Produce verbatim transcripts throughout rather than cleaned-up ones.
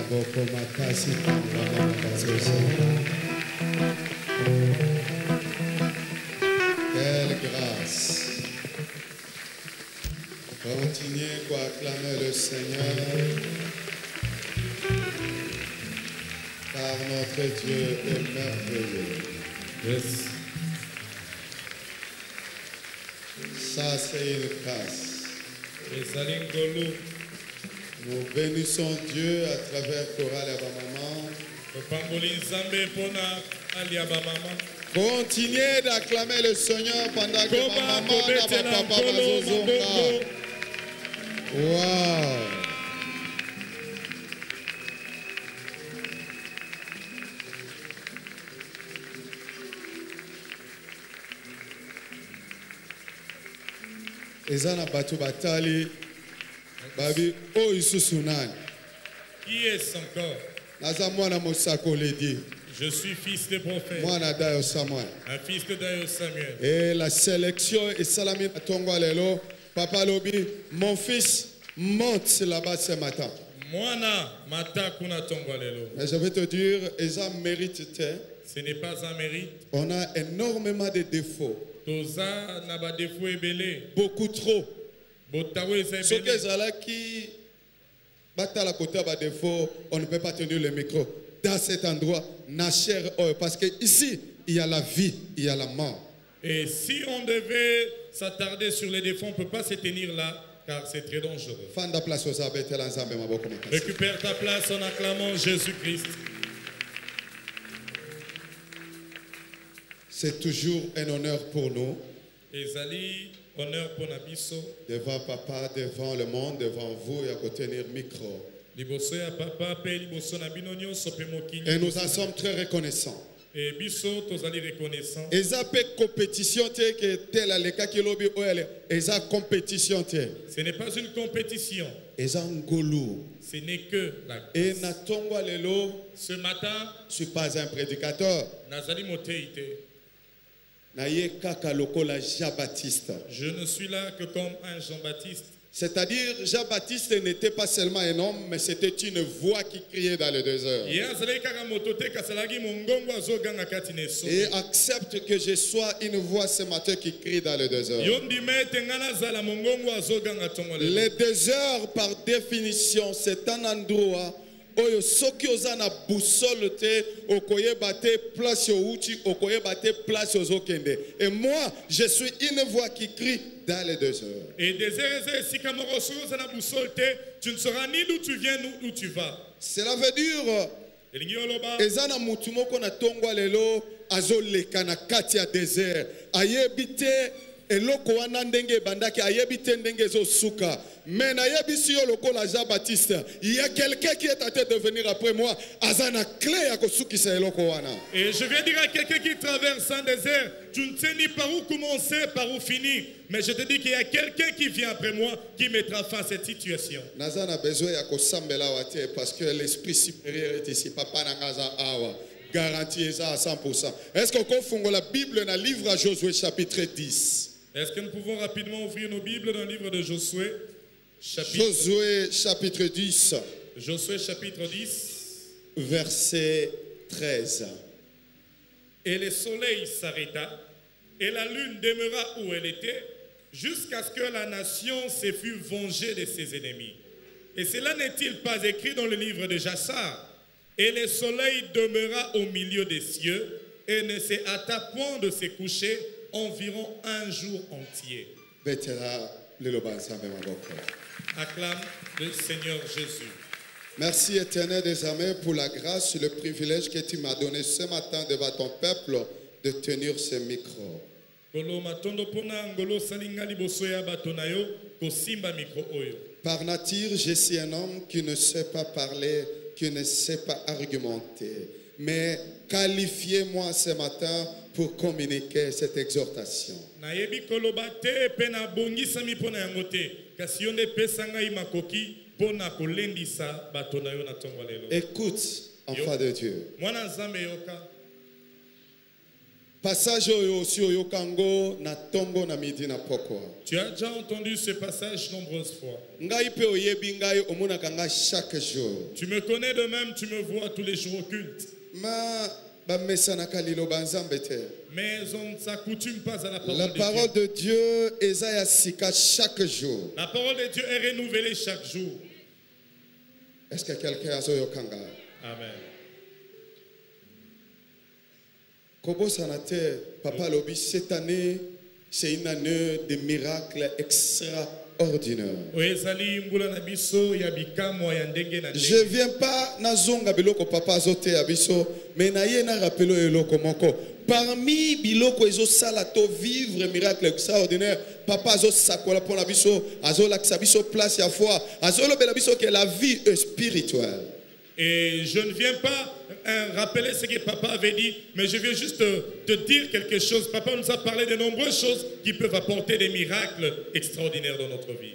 Quelle grâce. Continuez à acclamer le Seigneur, car notre Dieu est merveilleux. Yes. Ça, c'est une grâce. Nous bénissons Dieu à travers Chorale Abamama. Continuez d'acclamer le Seigneur pendant que ma maman et ma papa mazozonga. Wow. Ezana batu batali babi o isusu nani. Qui est encore? Naza mwana mosako ledi. Je suis fils de prophète. Mwana Dayo Samuel. Un fils de Dayo Samuel. Et la sélection est salami Tongo Lelo. Papa Lobi, mon fils monte là-bas ce matin. Mwana mata kuna Tongo Lelo. Mais je vais te dire, Eza mérite. Ce n'est pas un mérite. On a énormément de défauts. Toza na ba défaut ebele. Beaucoup trop. Botawe ebele. Ce que Zala qui bata la côté ba défaut, on ne peut pas tenir le micro. Dans cet endroit, Nacher, parce que ici, il y a la vie, il y a la mort. Et si on devait s'attarder sur les défauts, on ne peut pas se tenir là, car c'est très dangereux. Récupère ta place en acclamant Jésus-Christ. C'est toujours un honneur pour nous. Ezali, honneur pour Nabiso. Devant papa, devant le monde, devant vous, et à côté tenir micro. Et nous en sommes très reconnaissants. Et biso tozali reconnaissant. Eza pe compétition te que tel aleka ki lobi oele. Eza compétition te. Ce n'est pas une compétition. Eza ngolu. Ce n'est que la grâce. Et na tongwa lelo. Ce matin, je suis pas un prédicateur. Nazali moteite. Na ye kaka lokola Jean-Baptiste. Je ne suis là que comme un Jean-Baptiste. C'est-à-dire, Jean-Baptiste n'était pas seulement un homme, mais c'était une voix qui criait dans le désert. Et accepte que je sois une voix ce matin qui crie dans le désert. Le désert, par définition, c'est un endroit oyo soki oza na boussole te okoyeba te place outi okoyeba te place ozokende. Et moi, je suis une voix qui crie dans le désert. Et désert si kamoro oza na boussole te, tu ne sauras ni d'où tu viens ni où tu vas. Cela veut dire eza na mutu moko na tongwa lelo azoleka na kati ya désert ayebi te eloko wana ndenge bandaki ayebi te ndenge ezosuka. Mais nayebisi yo lokola Jean-Baptiste, il y a quelqu'un qui est en train de venir après moi, azana clé ya kosukisa eloko wana. Et je viens dire à quelqu'un qui traverse un désert, tu ne sais ni par où commencer, par où finir, mais je te dis qu'il y a quelqu'un qui vient après moi qui mettra fin à cette situation. Nazana besoin ya kosambela wate parce que l'esprit supérieur est ici, papa nangaza awa. Garantie ça à cent pour cent. Est-ce qu'on confond la Bible dans le livre à Josué chapitre dix? Est-ce que nous pouvons rapidement ouvrir nos Bibles dans le livre de Josué? Chapitre... Josué chapitre dix. Josué chapitre dix. Verset treize. Et le soleil s'arrêta, et la lune demeura où elle était, jusqu'à ce que la nation se fût vengée de ses ennemis. Et cela n'est-il pas écrit dans le livre de Jassar? Et le soleil demeura au milieu des cieux, et ne se hâta point de se coucher environ un jour entier. Acclame le Seigneur Jésus. Merci éternel des amis pour la grâce et le privilège que tu m'as donné ce matin devant ton peuple de tenir ce micro. Par nature, je suis un homme qui ne sait pas parler, qui ne sait pas argumenter. Mais qualifiez-moi ce matin pour communiquer cette exhortation. Écoute, enfant de Dieu. Passage oyo si oyo kango na tongo na midi na pokwa. Tu as déjà entendu ce passage nombreuses fois. Ngai pe oyebi ngai omonaka ngai chaque jour. Tu me connais de même, tu me vois tous les jours au culte. Ma ba mesanaka liloba nzambe te. Mais on ne s'accoutume pas à la parole La de parole Dieu. de Dieu eza ya sika chaque jour. La parole de Dieu est renouvelée chaque jour. Est-ce que quelqu'un a zoyo kanga? Amen. Kobo sanate, papa lobi, cette année, c'est une année de miracles extraordinaires. Je ne viens pas na zonga biloko papa zote abiso, mais na ye na rappelo eloko moko. Parmi biloko ezo salato vivre miracle extraordinaire, papa zo sakola pour la biso, azo laksa biso place ya foi, azo lobela biso que la vie est spirituelle. Et je ne viens pas hein, rappeler ce que papa avait dit, mais je viens juste te, te dire quelque chose. Papa nous a parlé de nombreuses choses qui peuvent apporter des miracles extraordinaires dans notre vie.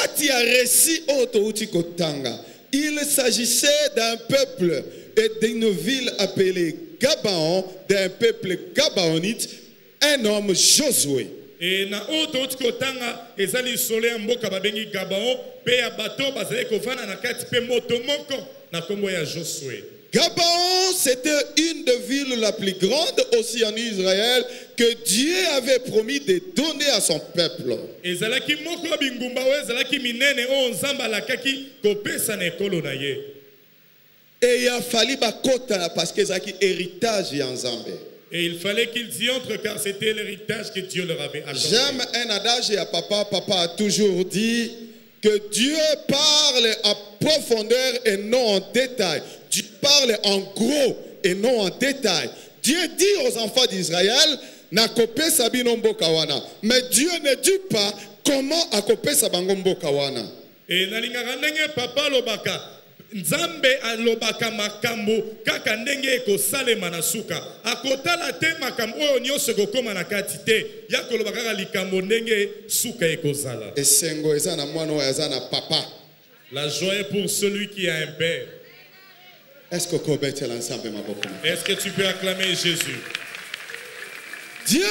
Il s'agissait d'un peuple et d'une ville appelée Gabaon, d'un peuple gabaonite, un homme Josué. Et na auto tikotanga ezali soleil mboka babengi Gabaon pe ya bato bazali kovana na kati pe moto moko na kombo ya Josué. Gabaon, c'était une des villes la plus grande aussi en Israël que Dieu avait promis de donner à son peuple. Ezalaki moko bingumba we ezalaki minene o nzamba lakaki kopesa na ekolo na ye. Et il a fallu bakota parce que ezalaki héritage ya nzambe. Et il fallait qu'ils y entrent car c'était l'héritage que Dieu leur avait accordé. J'aime un adage à papa. Papa a toujours dit que Dieu parle en profondeur et non en détail. Dieu parle en gros et non en détail. Dieu dit aux enfants d'Israël, Nakope sabino mboka wana. Mais Dieu ne dit pas comment akope sabango mboka wana. Et nalingaka ndenge papa lobaka. Nzambe alobaka makambo kaka ndenge ekosalema na suka akotala te makambo oyo nyonso ekokoma na kati te ya koloba kaka likambo ndenge suka ekozala. Esengo eza na mwana oyo aza na papa. La joie est pour celui qui a un père. Est-ce que kobetela nzambe maboko? Est-ce que tu peux acclamer Jésus? Dieu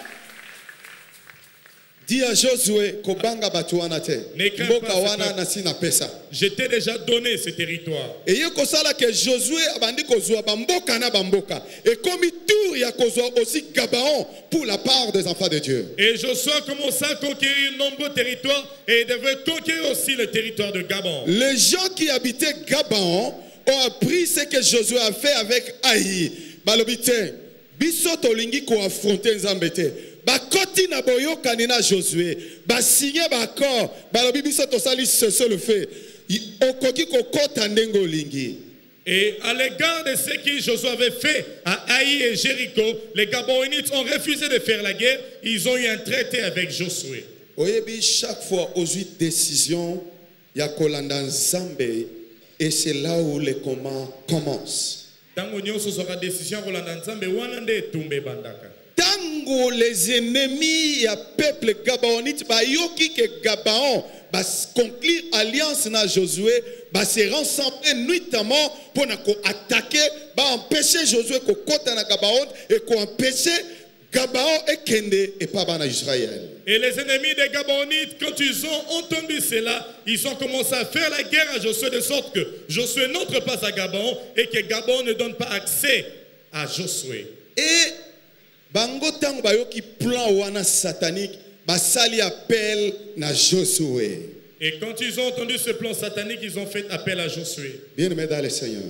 dit à Josué kobanga batu wana te. Mboka wana na sina pesa. Je t'ai déjà donné ce territoire. Et il kosala que Josué abandi kozwa bamboka na bamboka. Et comme tour ya kozwa aussi Gabaon pour la part des enfants de Dieu. Et Josué commença à conquérir de nombreux territoires et devait conquérir aussi le territoire de Gabon. Les gens qui habitaient Gabaon ont appris ce que Josué a fait avec Aïe. Balobite, biso tolingi ko affronter Nzambe te. Bakoti na boyoka ni na Josué ba signé ba accord balobi biso tosali ce le fait okoki kokota ndengo lingi. Et à l'égard de ce que Josué avait fait à Haï et Jéricho, les Gabaonites ont refusé de faire la guerre. Ils ont eu un traité avec Josué. Oyebi chaque fois aux huit décisions ya kolanda Nzambe et c'est là où les combats commencent. Tango nyonso sera décision kolanda Nzambe wana nde tumbe bandaka. Tango les ennemis ya peuple gabaonite ba yoki ke Gabaon ba conclure alliance na Josué ba se rassembler nuitamment pour na ko attaquer ba empêcher Josué ko kota na Gabaon et ko empêcher Gabaon et kende et pas na Israël. Et les ennemis des Gabaonites, quand ils ont entendu cela, ils ont commencé à faire la guerre à Josué de sorte que Josué n'entre pas à Gabaon et que Gabaon ne donne pas accès à Josué. Et bango tango bayoki plan wana satanique basali appel na Josué. Et quand ils ont entendu ce plan satanique, ils ont fait appel à Josué. Bien-aimé dans le Seigneur,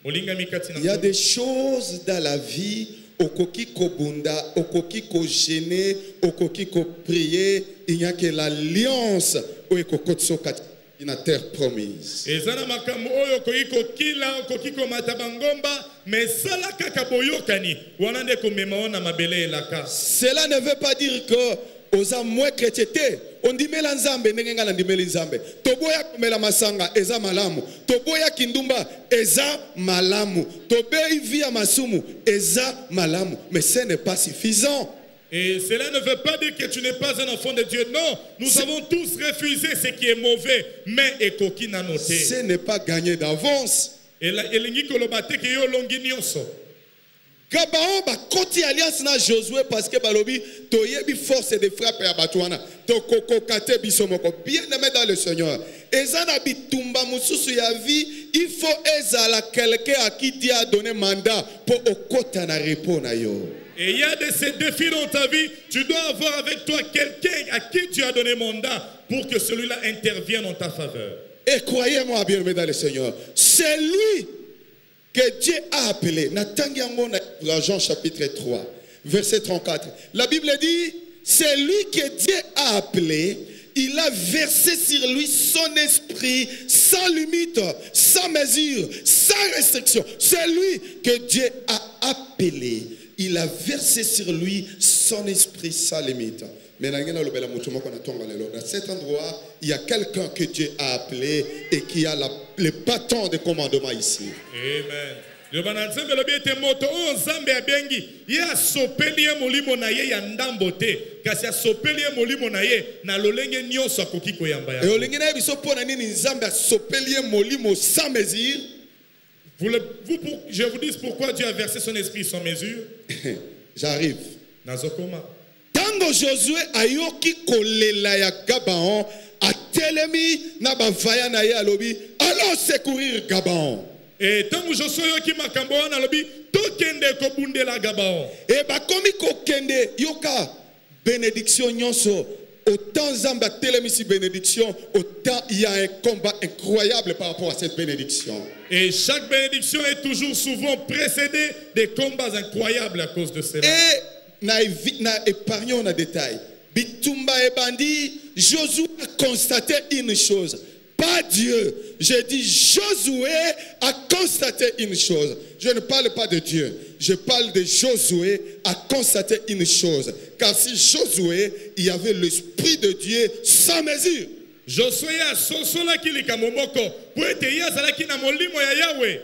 il y a des choses dans la vie okoki ko bunda, okoki ko gêner, okoki ko prier, il n'y a que l'alliance ou ekokotso na terre promise. Ezana makambo oyo koki ko kila okoki ko matabangomba mais sala kaka boyokani wana nde ko mema na mabele elaka. Cela ne veut pas dire que oza mwe chrétienté on dimela nzambe ndenge ngala ndimeli nzambe toboya komela masanga eza malamu toboya kindumba eza malamu tobei via masumu eza malamu mais ce n'est pas suffisant. Et cela ne veut pas dire que tu n'es pas un enfant de Dieu. Non, nous avons tous refusé ce qui est mauvais, mais ekoki na noté. Ce n'est pas gagné d'avance. Gabaon ba koti alliance na Josué parce que balobi toyebi force de frappe ya batwana to koko kate bisomoko bien aimé dans le Seigneur. Ezana bitumba mususu ya vie, il faut ezala quelqu'un à qui Dieu a donné mandat pour okota na repos na yo. Et il y a de ces défis dans ta vie, tu dois avoir avec toi quelqu'un à qui tu as donné mandat pour que celui-là intervienne en ta faveur. Et croyez-moi bien aimé dans le Seigneur, c'est lui que Dieu a appelé. Dans Jean chapitre trois, verset trente-quatre. La Bible dit, c'est lui que Dieu a appelé. Il a versé sur lui son esprit sans limite, sans mesure, sans restriction. C'est lui que Dieu a appelé. Il a versé sur lui son esprit sans limite. Mais dans cet endroit, il y a quelqu'un que Dieu a appelé et qui a la, le bâton de commandement ici. Amen. Le bananzembe lobi ete moto o nzambe abengi ye asopeli ye molimo na ye ya ndambo te kasi asopeli ye molimo na ye na lolenge nyonso akoki koyamba ya. Et olingi na biso pona nini nzambe asopeli ye molimo sans mesure. Vous, le, vous pour, je vous dis pourquoi Dieu a versé son esprit sans mesure. J'arrive. Nazokoma. Tango Josué ayoki kolela ya Gabaon atelemi na bavaya na ye alobi allons secourir Gabaon. Et tant que je suis qui m'a camboana lobi to kende ko bundela Gabaon. Et ba komi ko kende yoka bénédiction nyonso autant zamba telemisi bénédiction autant il y a un combat incroyable par rapport à cette bénédiction. Et chaque bénédiction est toujours souvent précédée des combats incroyables à cause de cela. Et na na épargnons un détail. Bitumba et bandi Josué a constaté une chose. Pas Dieu. Je dis Josué a constaté une chose. Je ne parle pas de Dieu. Je parle de Josué a constaté une chose. Car si Josué, il y avait l'esprit de Dieu sans mesure. Josué a sosola kilika momoko pour être yazala kina molimo ya Yahweh.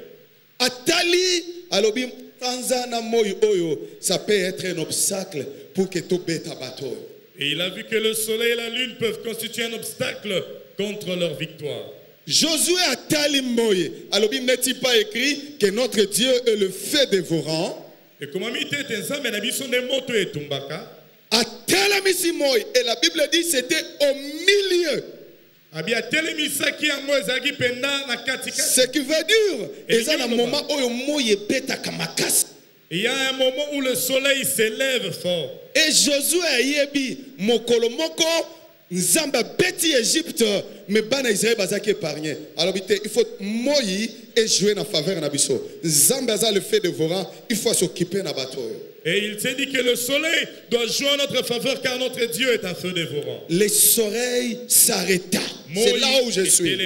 Atali alobi tanzana moyo oyo, ça peut être un obstacle pour que tu bêtes à bateau. Et il a vu que le soleil et la lune peuvent constituer un obstacle contre leur victoire. Josué a talimboye. Alors, il n'est-il pas écrit que notre Dieu est le feu dévorant? Et comment m'était ensemble na biso ne moto et tumbaka? A talamisi moy. Et la Bible dit c'était au milieu. Abia telemisa ki yango ezaki penda na katika. Ce qui veut dire, et ça, le moment où moye beta kamakasi. Il y a un moment où le soleil s'élève fort. Et Josué a yebi mokolo moko. Nzamba beti Égypte, mais bana Israël bazaki épargné. Alors il faut moyi et jouer en faveur na biso. Nzamba za le fait dévorant, il faut s'occuper na bateau. Et il s'est dit que le soleil doit jouer en notre faveur car notre Dieu est un feu dévorant. Le soleil s'arrêta. C'est là où je suis.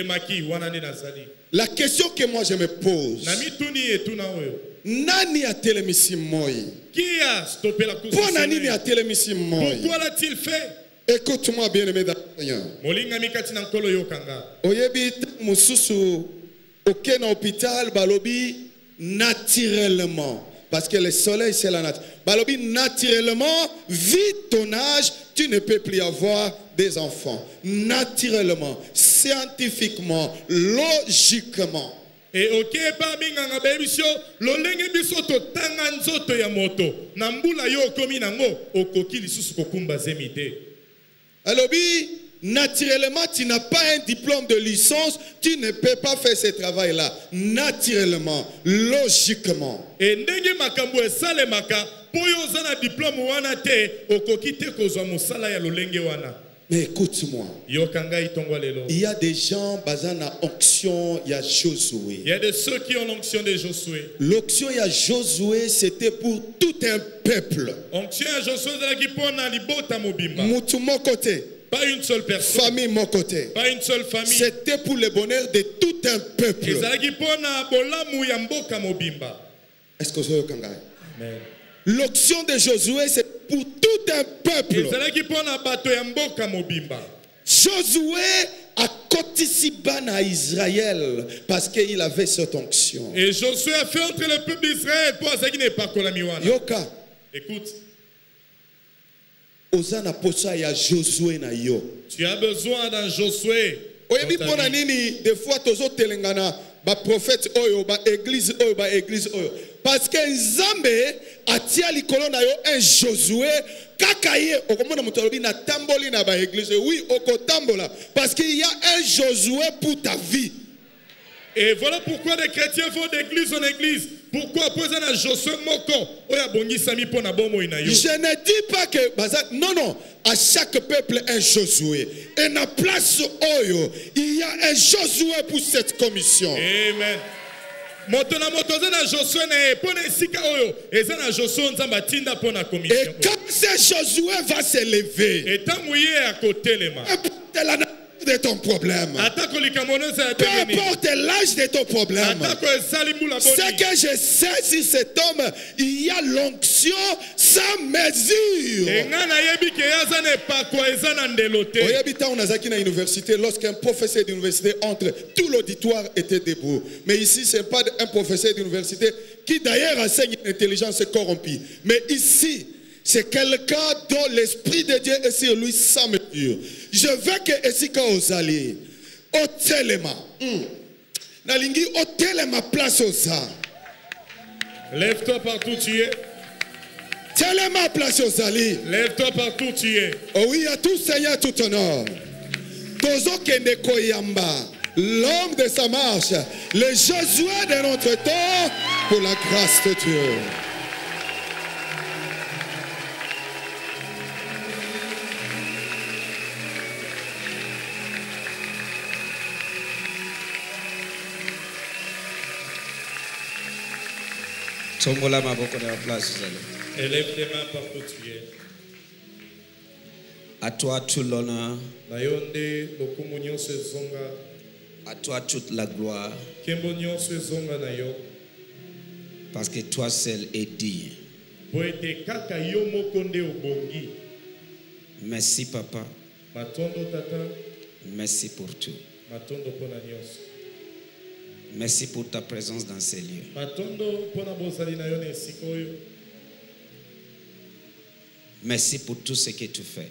La question que moi je me pose. Nani a telemisi moi? Qui a stoppé la course? Pourquoi nani a telemisi moi? Pourquoi l'a-t-il fait? Écoute-moi bien aimé dans le Seigneur. Oyebi mususu aucun hôpital balobi naturellement parce que le soleil c'est la nature. Balobi naturellement vu ton âge tu ne peux plus avoir des enfants. Naturellement, scientifiquement, logiquement. Et ok pa minganga bebisio lolenge biso to tanga nzoto ya moto na mbula yo komi nango okoki lisusu kokumba zemite. Alors, naturellement, tu n'as pas un diplôme de licence, tu ne peux pas faire ce travail-là. Naturellement, logiquement. Et ndenge makambo esale maka poyo zana diplôme wana te okoki te kozwa mosala ya lolenge wana. Mais écoute-moi. Il y a des gens basés en onction, il y a Josué. Il y a de ceux qui ont l'onction de Josué. L'onction il y a Josué, c'était pour tout un peuple. Onction à Josué qui pona libota mobimba. Mutu mon côté. Pas une seule personne. Famille mon côté. Pas une seule famille. C'était pour le bonheur de tout un peuple. Est-ce que vous avez compris? Amen. L'onction de Josué, c'est pour tout un peuple. Josué a cotisiban à Israël parce qu'il avait cette onction. Et Josué a fait entre le peuple d'Israël pour ce qui n'est pas Kolamiwana. Yoka. Écoute. Osana posa ya Josué na yo. Tu as besoin d'un Josué. Oyebi pona nini des fois tozo telengana ba prophète oyo ba église oyo ba église oyo. parce que Nzambe atia likolo na yo un Josué kakaye okomona mutu alobi na tamboli na ba église. Oui, okotambola parce qu'il y a un Josué pour ta vie. Et voilà pourquoi les chrétiens vont d'église en église. Pourquoi poser un Josué moko? Je ne dis pas que non non, à chaque peuple un Josué. Et na place oyo, il y a un Josué pour cette commission. Amen. Et quand ce Josué va se lever, et de ton problème, peu importe l'âge de ton problème, ce que je sais sur cet homme, il y a l'onction sans mesure. Lorsqu'un professeur d'université entre, tout l'auditoire était debout. Mais ici, ce n'est pas un professeur d'université qui d'ailleurs enseigne l'intelligence corrompue. Mais ici, c'est quelqu'un dont l'Esprit de Dieu est sur lui sans mesure. Je veux que Esika Ozali, au telema, Nalingi, au telema place Oza. Lève-toi partout tu es. Telema place Ozali. Lève-toi partout tu es. Oh oui, à tout Seigneur, tout honneur. Tozo Kende Koyamba, l'homme de sa marche, le Josué de notre temps, pour la grâce de Dieu. Élève tes mains partout tu es. À toi tout l'honneur. À toi toute la gloire. Parce que toi seul es digne. Merci papa. Merci pour tout. Merci pour ta présence dans ces lieux. Merci pour tout ce que tu fais.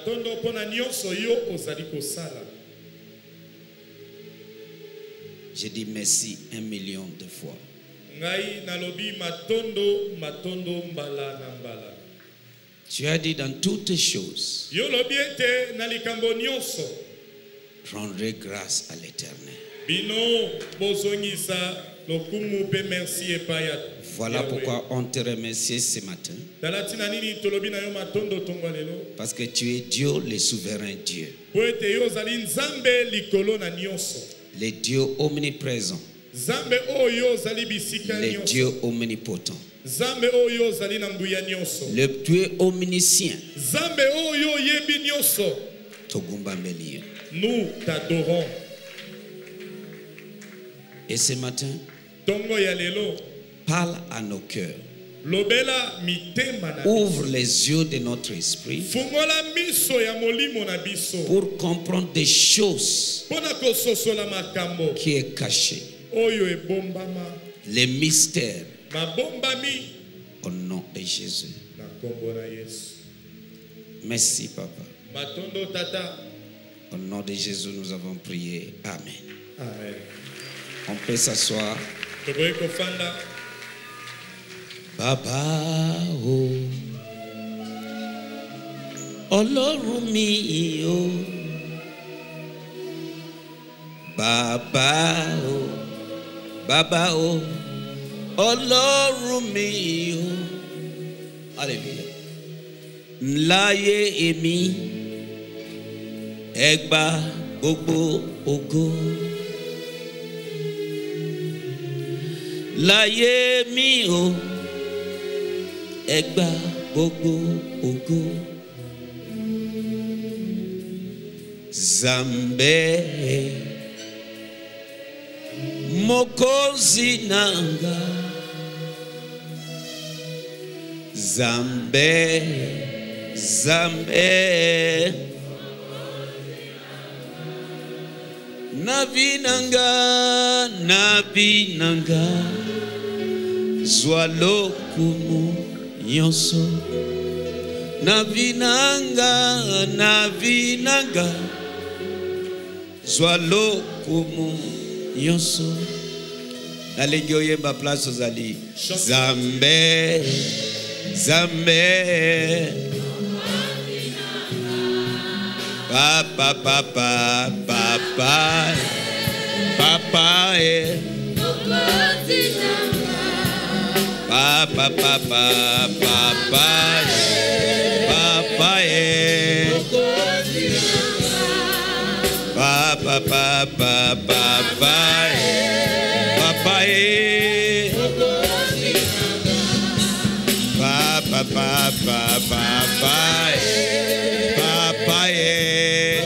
Je dis merci un million de fois. Tu as dit dans toutes choses, rendrez grâce à l'Éternel. Voilà pourquoi on te remercie ce matin. Parce que tu es Dieu, le souverain Dieu. Le Dieu omniprésent. Le Dieu omnipotent. Le Dieu omniscient. Nous t'adorons. Et ce matin, parle à nos cœurs. Ouvre les yeux de notre esprit pour comprendre des choses qui est caché. Les mystères. Au nom de Jésus. Merci papa. Au nom de Jésus nous avons prié. Amen. Amen. On peut s'asseoir. Baba o Ọlọ́run mi o Baba o Baba o Ọlọ́run mi o. Alléluia. Láyé èmi ẹ gbà gbogbo ògo. Láyé mi o ẹ gbà gbogbo ògo. Zambe Mokozi nanga Zambe Zambe Navinanga Navinanga Zwalo kumu nyonso Navinanga Navinanga Zwalo kumu nyonso Nalingi oyemba place ozali. Zambe, Zambe. Papa, papa, papa, papa, eh. Papa, papa, papa, papa, eh. Papa, papa, papa, papa, eh. Papa, papa, papa, papa, eh.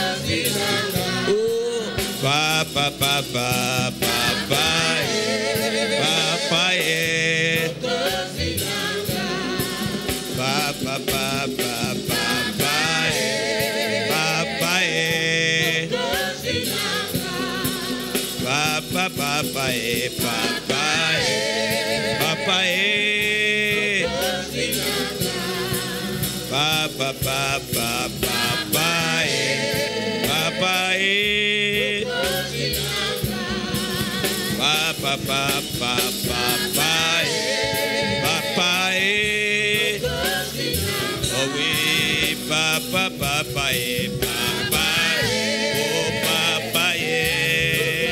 Papa, papa, papa, papa, eh. Papa, papa, papa, papa, eh. Papa, papa, eh, papa, eh. Papa, eh. Papa, papa, papa, eh. Papa, eh. Papa, papa, papa, eh. Papa, eh. Oh oui, papa, papa, eh. Papa, oh papa, eh.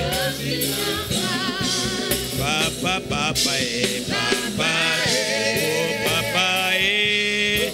Papa, papa, eh. Papa, oh papa, eh.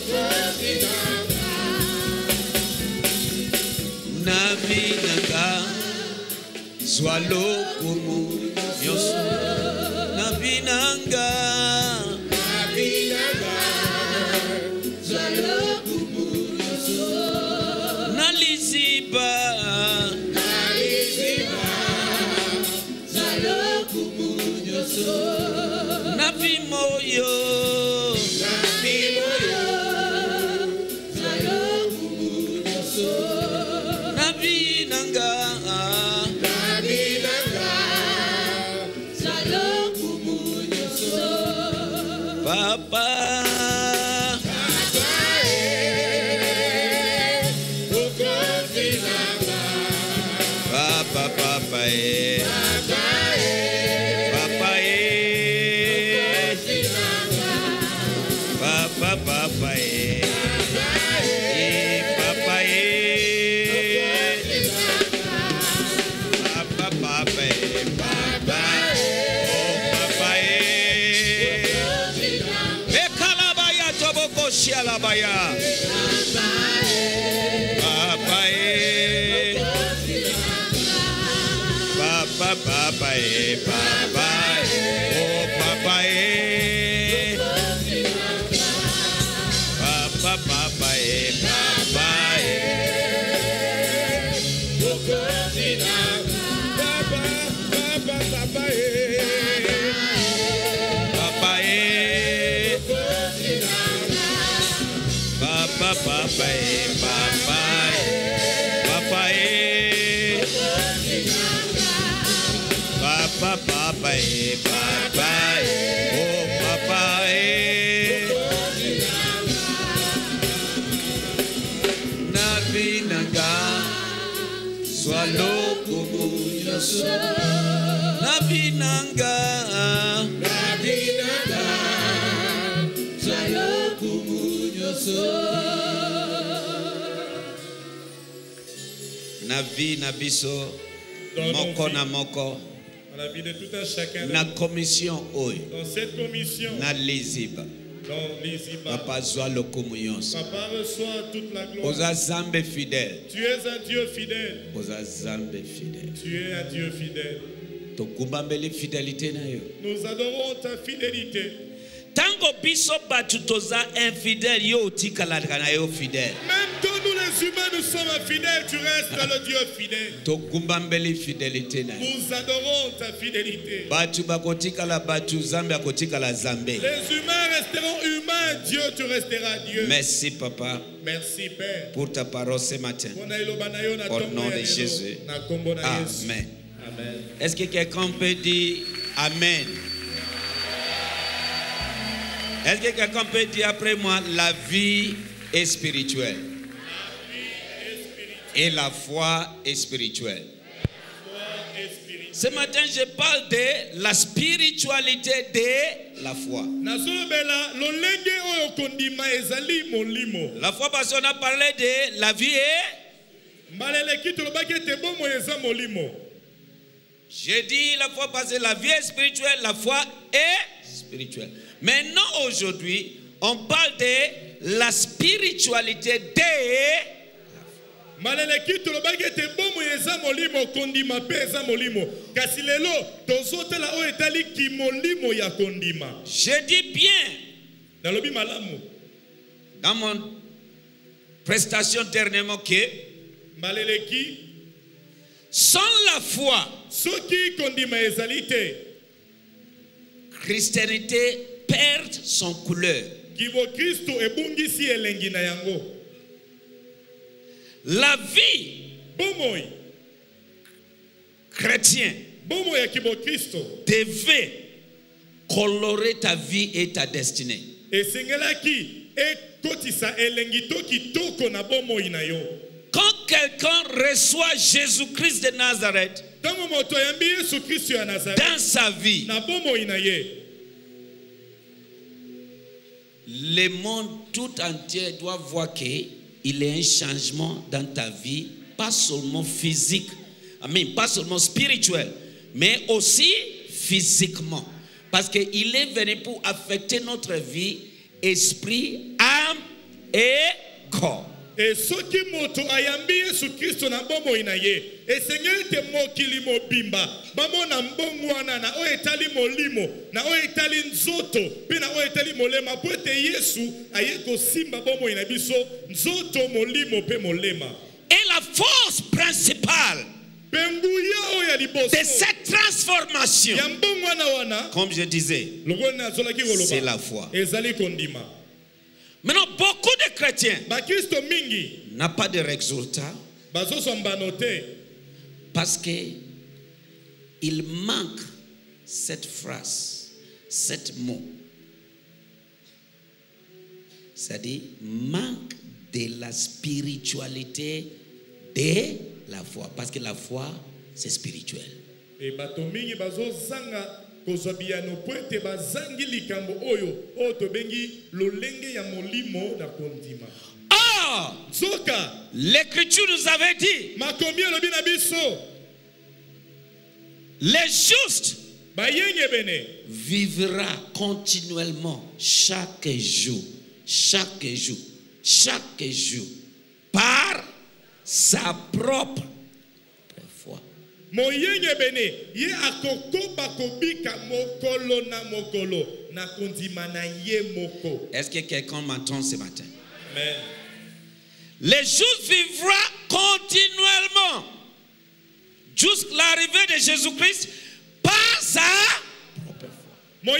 Navi nanga swallow kumu yosu. Navi nanga, Navi nanga swallow kumu yosu. Naliziba, Naliziba swallow kumu yosu. Navi moyo, Navi moyo swallow kumu yosu. Navi nanga, Navi nanga swallow kumu yosu. Papa, Papa, eh. Ukozi nanga. Papa, papa, eh. Papa, eh. Papa, eh. Ukozi nanga. Papa, papa, eh. Papa, eh. Papa, papa, eh. Papa, oh papa, eh. Bekalabaya toboko shialabaya. Papa, eh. Papa, papa, eh. Papa, oh papa, eh. Papa, papa, eh. Papa, eh. Papa, papa, papa, eh. Papa, eh. Papa, papa, eh. Papa, eh. Papa, eh. Papa, papa, eh. Papa, eh. Oh papa, eh. Navi nanga swallow kumu yosu. Navi nanga, Navi nanga swallow kumu yosu. Navi na biso moko na moko. Dans la vie de tout un chacun. Na commission oyo. Dans cette commission. Na liziba. Dans Liziba. Papa zwalo kumuyonso. Papa reçoit toute la gloire. Oza zambe fidèle. Tu es un Dieu fidèle. Oza zambe fidèle. Tu es un Dieu fidèle. Tokumbambele fidélité na yo. Nous adorons ta fidélité. Tango biso batu toza infidèle yo tikala na yo fidèle. Même quand nous les humains nous sommes infidèles, tu restes le Dieu fidèle. Tokumbambele fidélité na yo. Nous adorons ta fidélité. Batu bakotikala batu zambe akotikala zambe. Les humains resteront humains, Dieu tu resteras Dieu. Merci papa. Merci Père. Pour ta parole ce matin. Au nom de Jésus. Amen. Amen. Est-ce que quelqu'un peut dire Amen? Est-ce que quelqu'un peut dire après moi, la vie est spirituelle? Et la foi est spirituelle. La foi est spirituelle. Ce matin, je parle de la spiritualité de la foi. La foi parce qu'on a parlé de la vie et... J'ai dit la foi parce que la vie est spirituelle, la foi est spirituelle. Maintenant, aujourd'hui, on parle de la spiritualité de... Je dis bien dans mon prestation dernièrement que sans la foi, Christianité perd son couleur. La vie chrétienne devait colorer ta vie et ta destinée. Quand quelqu'un reçoit Jésus-Christ de Nazareth dans sa vie, le monde tout entier doit voir qu'il y a un changement dans ta vie, pas seulement physique, mais pas seulement spirituel, mais aussi physiquement. Parce qu'il est venu pour affecter notre vie, esprit, âme et corps. Et ce qui moto ayambi Yesu Kristo na bomo inaye. Et Seigneur te mokili mobimba. Bamo na mbongwana na o etali molimo. Na o etali nzoto. Pe na o etali molema. Po ete Yesu ayeko simba bomo inabiso. Nzoto molimo pe molema. Et la force principale de cette transformation, comme je disais, c'est la foi. Maintenant, beaucoup de chrétiens n'ont pas de résultats parce qu'il manque cette phrase, cet mot. C'est-à-dire, manque de la spiritualité de la foi. Parce que la foi, c'est spirituel. Or, l'Écriture nous avait dit, les justes vivra continuellement chaque jour, chaque jour, chaque jour, par sa propre foi. Est-ce que quelqu'un m'entend ce matin? Amen. Les justes vivra continuellement jusqu'à l'arrivée de Jésus-Christ par sa propre foi.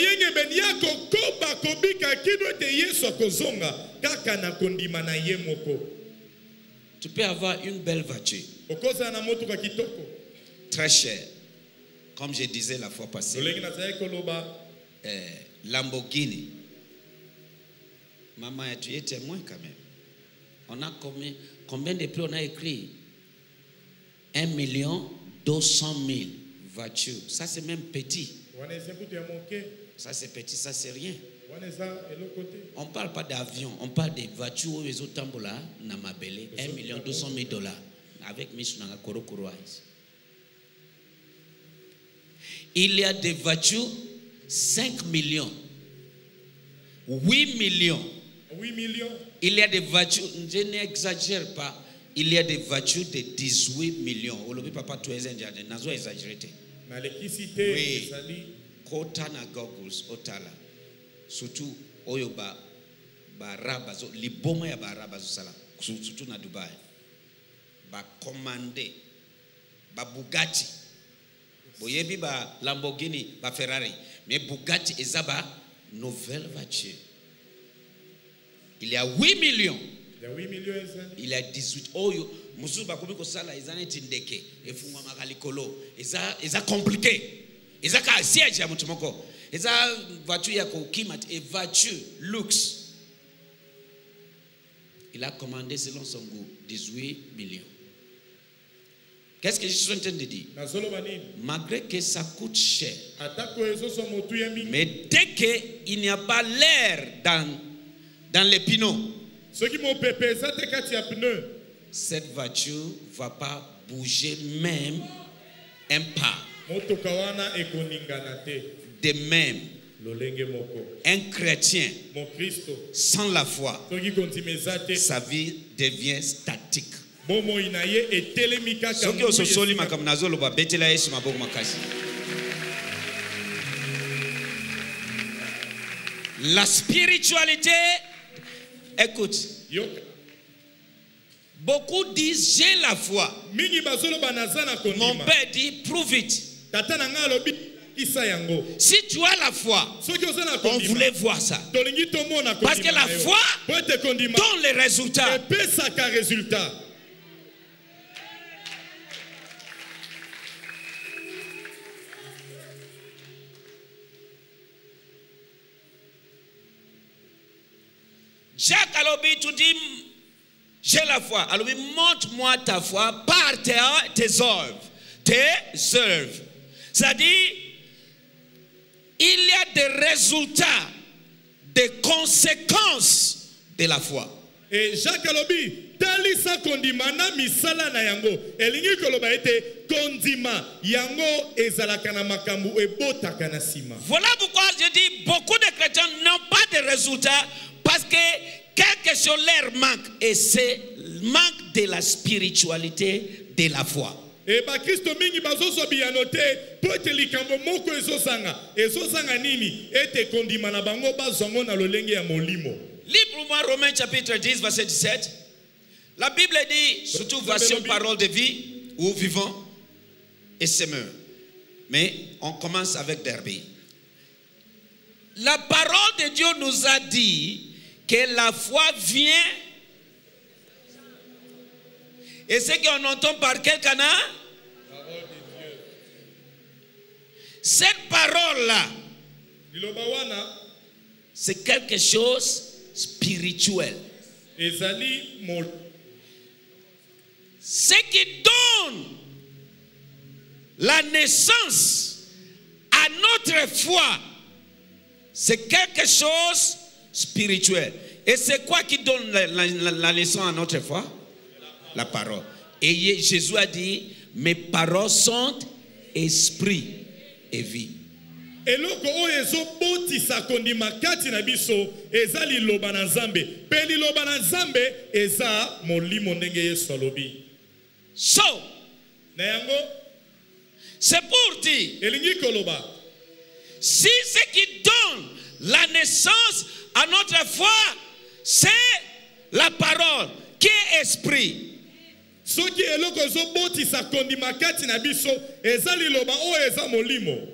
Tu peux avoir une belle voiture, très chère, comme je disais la fois passée, euh, Lamborghini. Maman, tu es témoin quand même. On a combien, combien de prix on a écrit? Un million deux cent mille voitures. Ça c'est même petit. Ça c'est petit, ça c'est rien. On ne parle pas d'avion, on parle des voitures où les autres tambola na mabele, un million deux cent mille dollars avec Mishunanga Koro Koroise. Il y a des voitures cinq millions, huit millions. huit millions. Il y a des voitures, je n'exagère pas, il y a des voitures de dix-huit millions. Aujourd'hui, papa, tu es indien, n'a pas exagéré. Oui. Kota na goggles, otala. Surtout oyo ba baraba zo liboma ya baraba zo sala surtout na Dubai ba commandé ba Bugatti boyebi ba Lamborghini ba Ferrari mais Bugatti ezaba nouvelle voiture. Il y a huit millions. Il y a huit millions. Il y a dix-huit oyo mususu ba kobi ko sala ezana tindeke efungwa makalikolo eza eza compliqué eza ka siège ya mutu moko. Et ça, voiture ya kokima, et voiture luxe. Il a commandé selon son goût dix-huit millions. Qu'est-ce que je suis en train de dire? Malgré que ça coûte cher, mais dès qu'il n'y a pas l'air dans, dans les pneus, cette voiture ne va pas bouger même un pas. De même, un chrétien sans la foi, sa vie devient statique. La spiritualité, écoute, beaucoup disent j'ai la foi. Mon père dit prouve it. Si tu as la foi, on voulait voir ça. Parce que la foi donne les résultats. Jacques Alobi, tu dis, j'ai la foi. Alobi, montre-moi ta foi par tes, tes œuvres. Tes œuvres. C'est-à-dire, il y a des résultats, des conséquences de la foi. Et Jacques Alobi, talisa kondima na misala na yango. Elingi koloba ete kondima yango ezalaka na makambu ebotaka na sima. Voilà pourquoi je dis beaucoup de chrétiens n'ont pas de résultats parce que quelque chose leur manque et c'est manque de la spiritualité de la foi. Et ba Christo mingi bazoso biyanote pote likambo moko ezosanga ezosanga nini ete kondima na bango bazongo na lolenge ya molimo. Lis pour moi Romains chapitre dix verset dix-sept. La Bible dit surtout version parole de vie ou vivant et semeur. Mais on commence avec Derby. La parole de Dieu nous a dit que la foi vient. Et ce qu'on entend par quel canal? Parole de Dieu. Cette parole-là, c'est quelque chose spirituel. Ce qui donne la naissance à notre foi, c'est quelque chose spirituel. Et c'est quoi qui donne la, la, la, la naissance à notre foi? La parole. Et Jésus a dit, mes paroles sont esprit et vie. Et loko oyezo boti sa kondima kati na biso ezali loba na Nzambe. Pe li loba na Nzambe eza molimo ndenge Yesu alobi. So, na yango c'est pour dire, elingi koloba, si ce qui donne la naissance à notre foi, c'est la parole qui est esprit. Soki eloko zo boti sa kondima kati na biso ezali loba o eza molimo.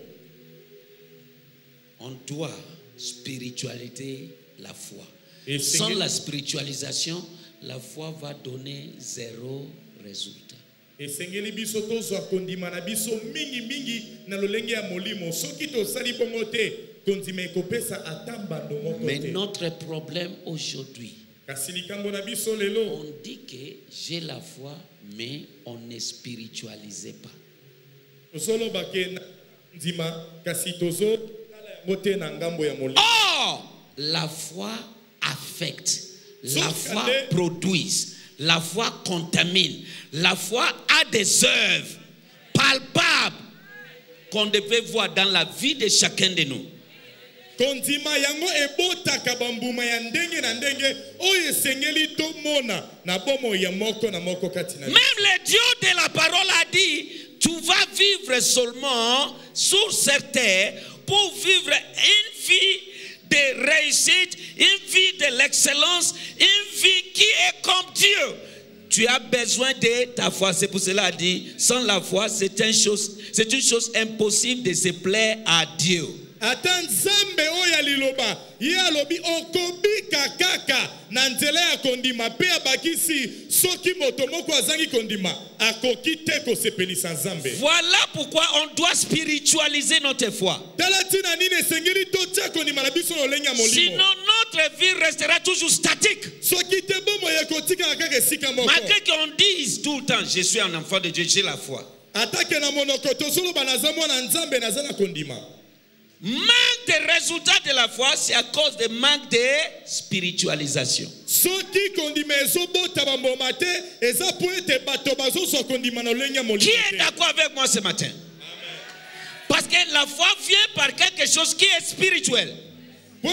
On doit spiritualiser la foi. Et sans la spiritualisation, la foi va donner zéro résultat. Et sengeli biso tozwa kondima na biso mingi mingi na lolenge ya molimo soki to sali bongo te kondima ekopesa atamba ndo moko te. Mais notre problème aujourd'hui, kasi likambo na biso lelo, on dit que j'ai la foi mais on ne spiritualisait pas. Tozoloba ke ndima kasi tozo oh, la foi affecte, la foi produit, la foi contamine, la foi a des œuvres palpables qu'on devait voir dans la vie de chacun de nous. Même le Dieu de la parole a dit, tu vas vivre seulement sur cette terre pour vivre une vie de réussite, une vie de l'excellence, une vie qui est comme Dieu. Tu as besoin de ta foi. C'est pour cela qu'il dit, sans la foi, c'est une chose, c'est une chose impossible de se plaire à Dieu. Ata Nzambe oya liloba ya lobi okobika kaka na nzela ya kondima pe abakisi soki moto moko azangi kondima akoki te kosepelisa Nzambe. Voilà pourquoi on doit spiritualiser notre foi. Talatina nini sengeli totia kondima na biso lolenge ya molimo. Sinon notre vie restera toujours statique. Soki te bomo ya kotia Malgré qu'on dise tout le temps, je suis un enfant de Dieu, j'ai la foi. Manque de résultats de la foi, c'est à cause de manque de spiritualisation. Qui est d'accord avec moi ce matin? Parce que la foi vient par quelque chose qui est spirituel. La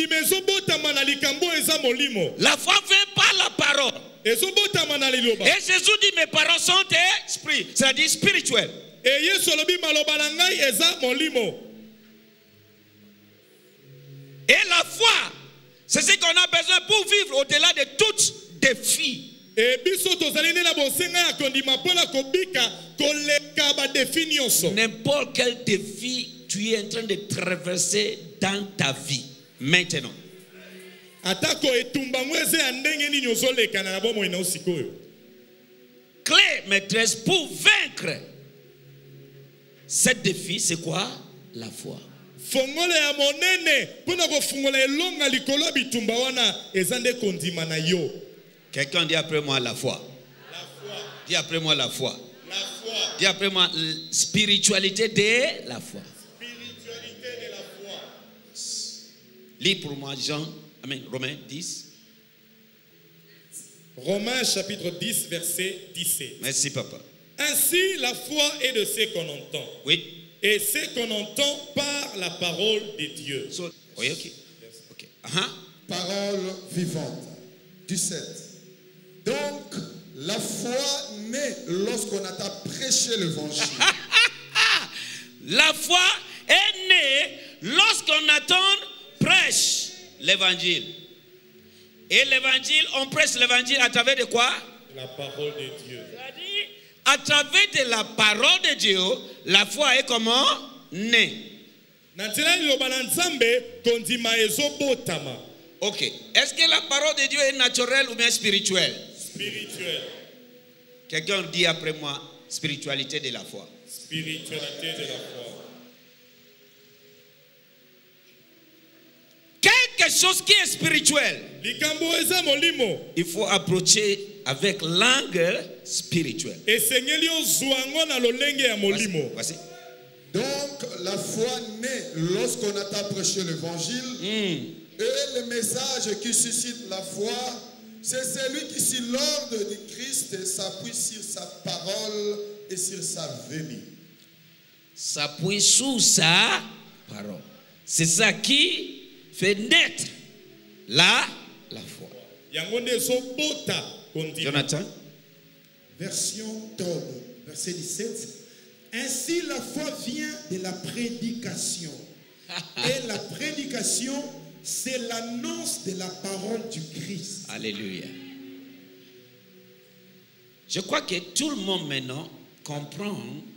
foi vient par la parole. Et Jésus dit, mes paroles sont esprit, c'est-à-dire spirituel. Et la foi, c'est ce qu'on a besoin pour vivre au-delà de tout défi. N'importe quel défi tu es en train de traverser dans ta vie maintenant. Clé maîtresse pour vaincre ce défi, c'est quoi? La foi. Quelqu'un dit après moi la foi. La foi. Dis après moi la foi. La foi. Dis après moi spiritualité de la foi. Spiritualité de la foi. Lis pour moi Jean, amen, Romains dix. Romains chapitre dix verset dix-sept. Merci papa. Ainsi la foi est de ce qu'on entend. Oui. Et ce qu'on entend par la parole de Dieu. So, oui, ok. Yes. Okay. Uh-huh. Parole vivante. dix-sept. Donc, la foi naît lorsqu'on a prêché l'évangile. La foi est née lorsqu'on attend prêche l'évangile. Et l'évangile, on prêche l'évangile à travers de quoi? La parole de Dieu. C'est-à-dire, à travers de la parole de Dieu, la foi est comment? Née. Ok. Est-ce que la parole de Dieu est naturelle ou bien spirituelle? Spirituelle. Quelqu'un dit après moi, spiritualité de la foi. Spiritualité de la foi. Quelque chose qui est spirituel, il faut approcher avec langue spirituelle. Voici. Donc la foi naît lorsqu'on a prêché l'évangile. Mm. Et le message qui suscite la foi, c'est celui qui, sur l'ordre de Christ, s'appuie sur sa parole et sur sa venue. S'appuie sur sa parole. C'est ça qui fait naître la, la foi. Jonathan. Version Tob, verset dix-sept. Ainsi la foi vient de la prédication. Et la prédication, c'est l'annonce de la parole du Christ. Alléluia. Je crois que tout le monde maintenant comprend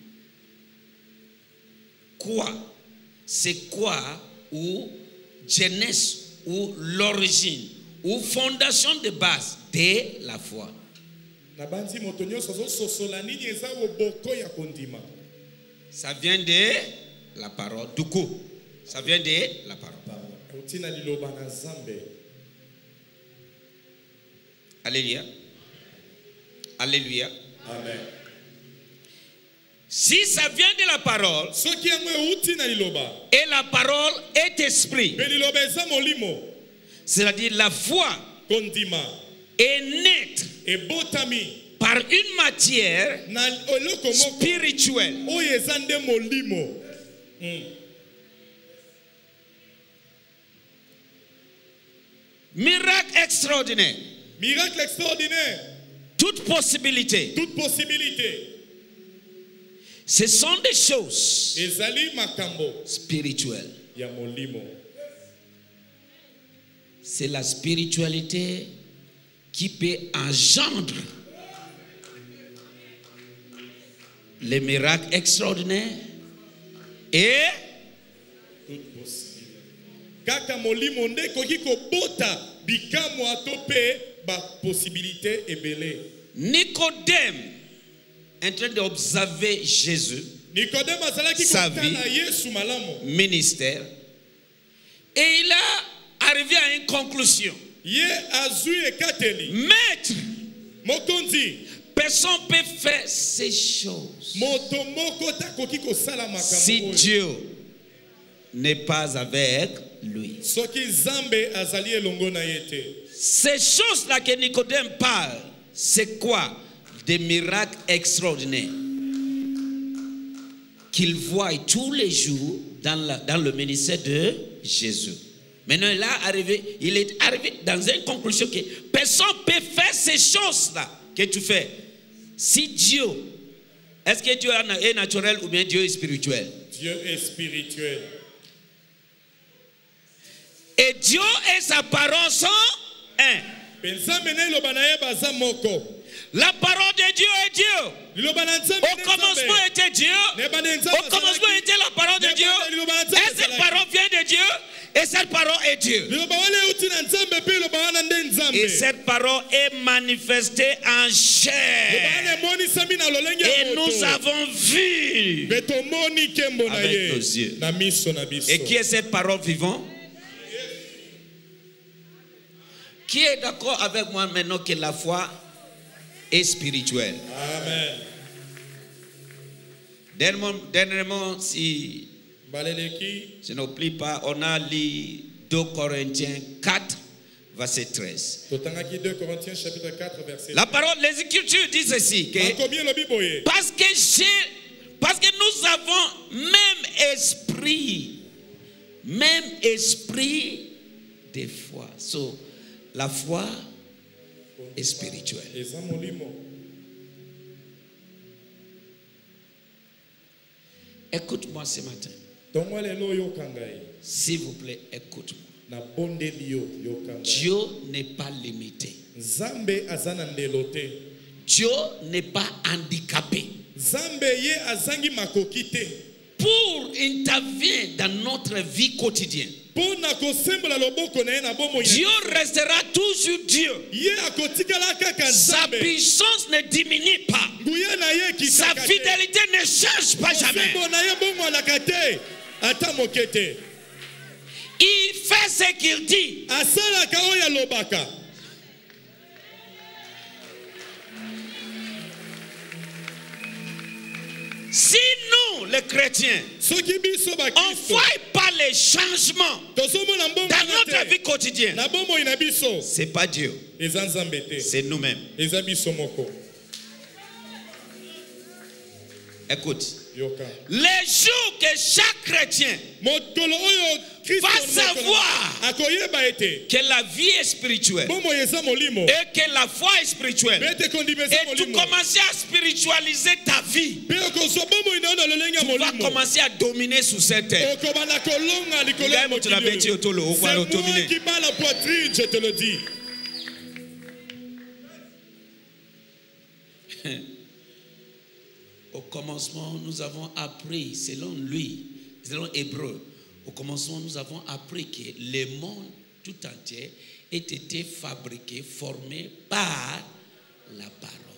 quoi, c'est quoi ou jeunesse ou l'origine ou fondation de base de la foi. Ça vient de la parole. Du coup, ça vient de la parole. Alléluia. Alléluia. Amen. Si ça vient de la parole, et la parole est esprit, c'est-à-dire la foi est nette par une matière spirituelle. Mm. Miracle extraordinaire. Miracle extraordinaire. Toute possibilité. Toute possibilité. Ce sont des choses spirituelles. C'est la spiritualité qui peut engendrer les miracles extraordinaires et kaka molimo nde koki kobota bikamwa to pe ba possibilité ebele. Nicodème en train d'observer Jésus, sa vie, ministère, et il a arrivé à une conclusion. Maître, personne ne peut faire ces choses si Dieu n'est pas avec lui. Ces choses-là que Nicodème parle, c'est quoi? Des miracles extraordinaires qu'il voit tous les jours dans, la, dans le ministère de Jésus. Maintenant, il, a arrivé, il est arrivé dans une conclusion que personne ne peut faire ces choses-là que tu fais. Si Dieu, est-ce que Dieu est naturel ou bien Dieu est spirituel? Dieu est spirituel. Et Dieu et sa parole sont un. La parole de Dieu est Dieu. Au commencement était Dieu. Au commencement était la parole de Dieu. Et cette parole vient de Dieu. Et cette parole est Dieu. Et cette parole est manifestée en chair. Et nous avons vu avec nos yeux. Et qui est cette parole vivante? Qui est d'accord avec moi maintenant que la foi est spirituelle? Amen. Dernièrement, dernièrement si je n'oublie pas, on a lu deux Corinthiens quatre, verset treize. deux Corinthiens chapitre quatre, verset La parole, les Écritures disent ceci, que parce que j'ai, parce que nous avons même esprit, même esprit de foi. So, la foi est spirituelle. Écoute-moi ce matin. S'il vous plaît, écoute-moi. Dieu n'est pas limité. Dieu n'est pas handicapé. Pour intervenir dans notre vie quotidienne, Dieu restera toujours Dieu. Sa puissance ne diminue pas. Sa fidélité ne change pas jamais. Il fait ce qu'il dit. Si nous, les chrétiens, on ne voit pas les changements dans notre vie quotidienne, ce n'est pas Dieu, c'est nous-mêmes. Écoute, les jours que chaque chrétien va savoir que la vie est spirituelle et que la foi est spirituelle, et tu commences à spiritualiser ta vie, tu vas commencer à dominer sur cette terre. C'est moi qui bats la poitrine, je te le dis. Au commencement, nous avons appris, selon lui, selon Hébreu, au commencement, nous avons appris que le monde tout entier ait été fabriqué, formé par la parole.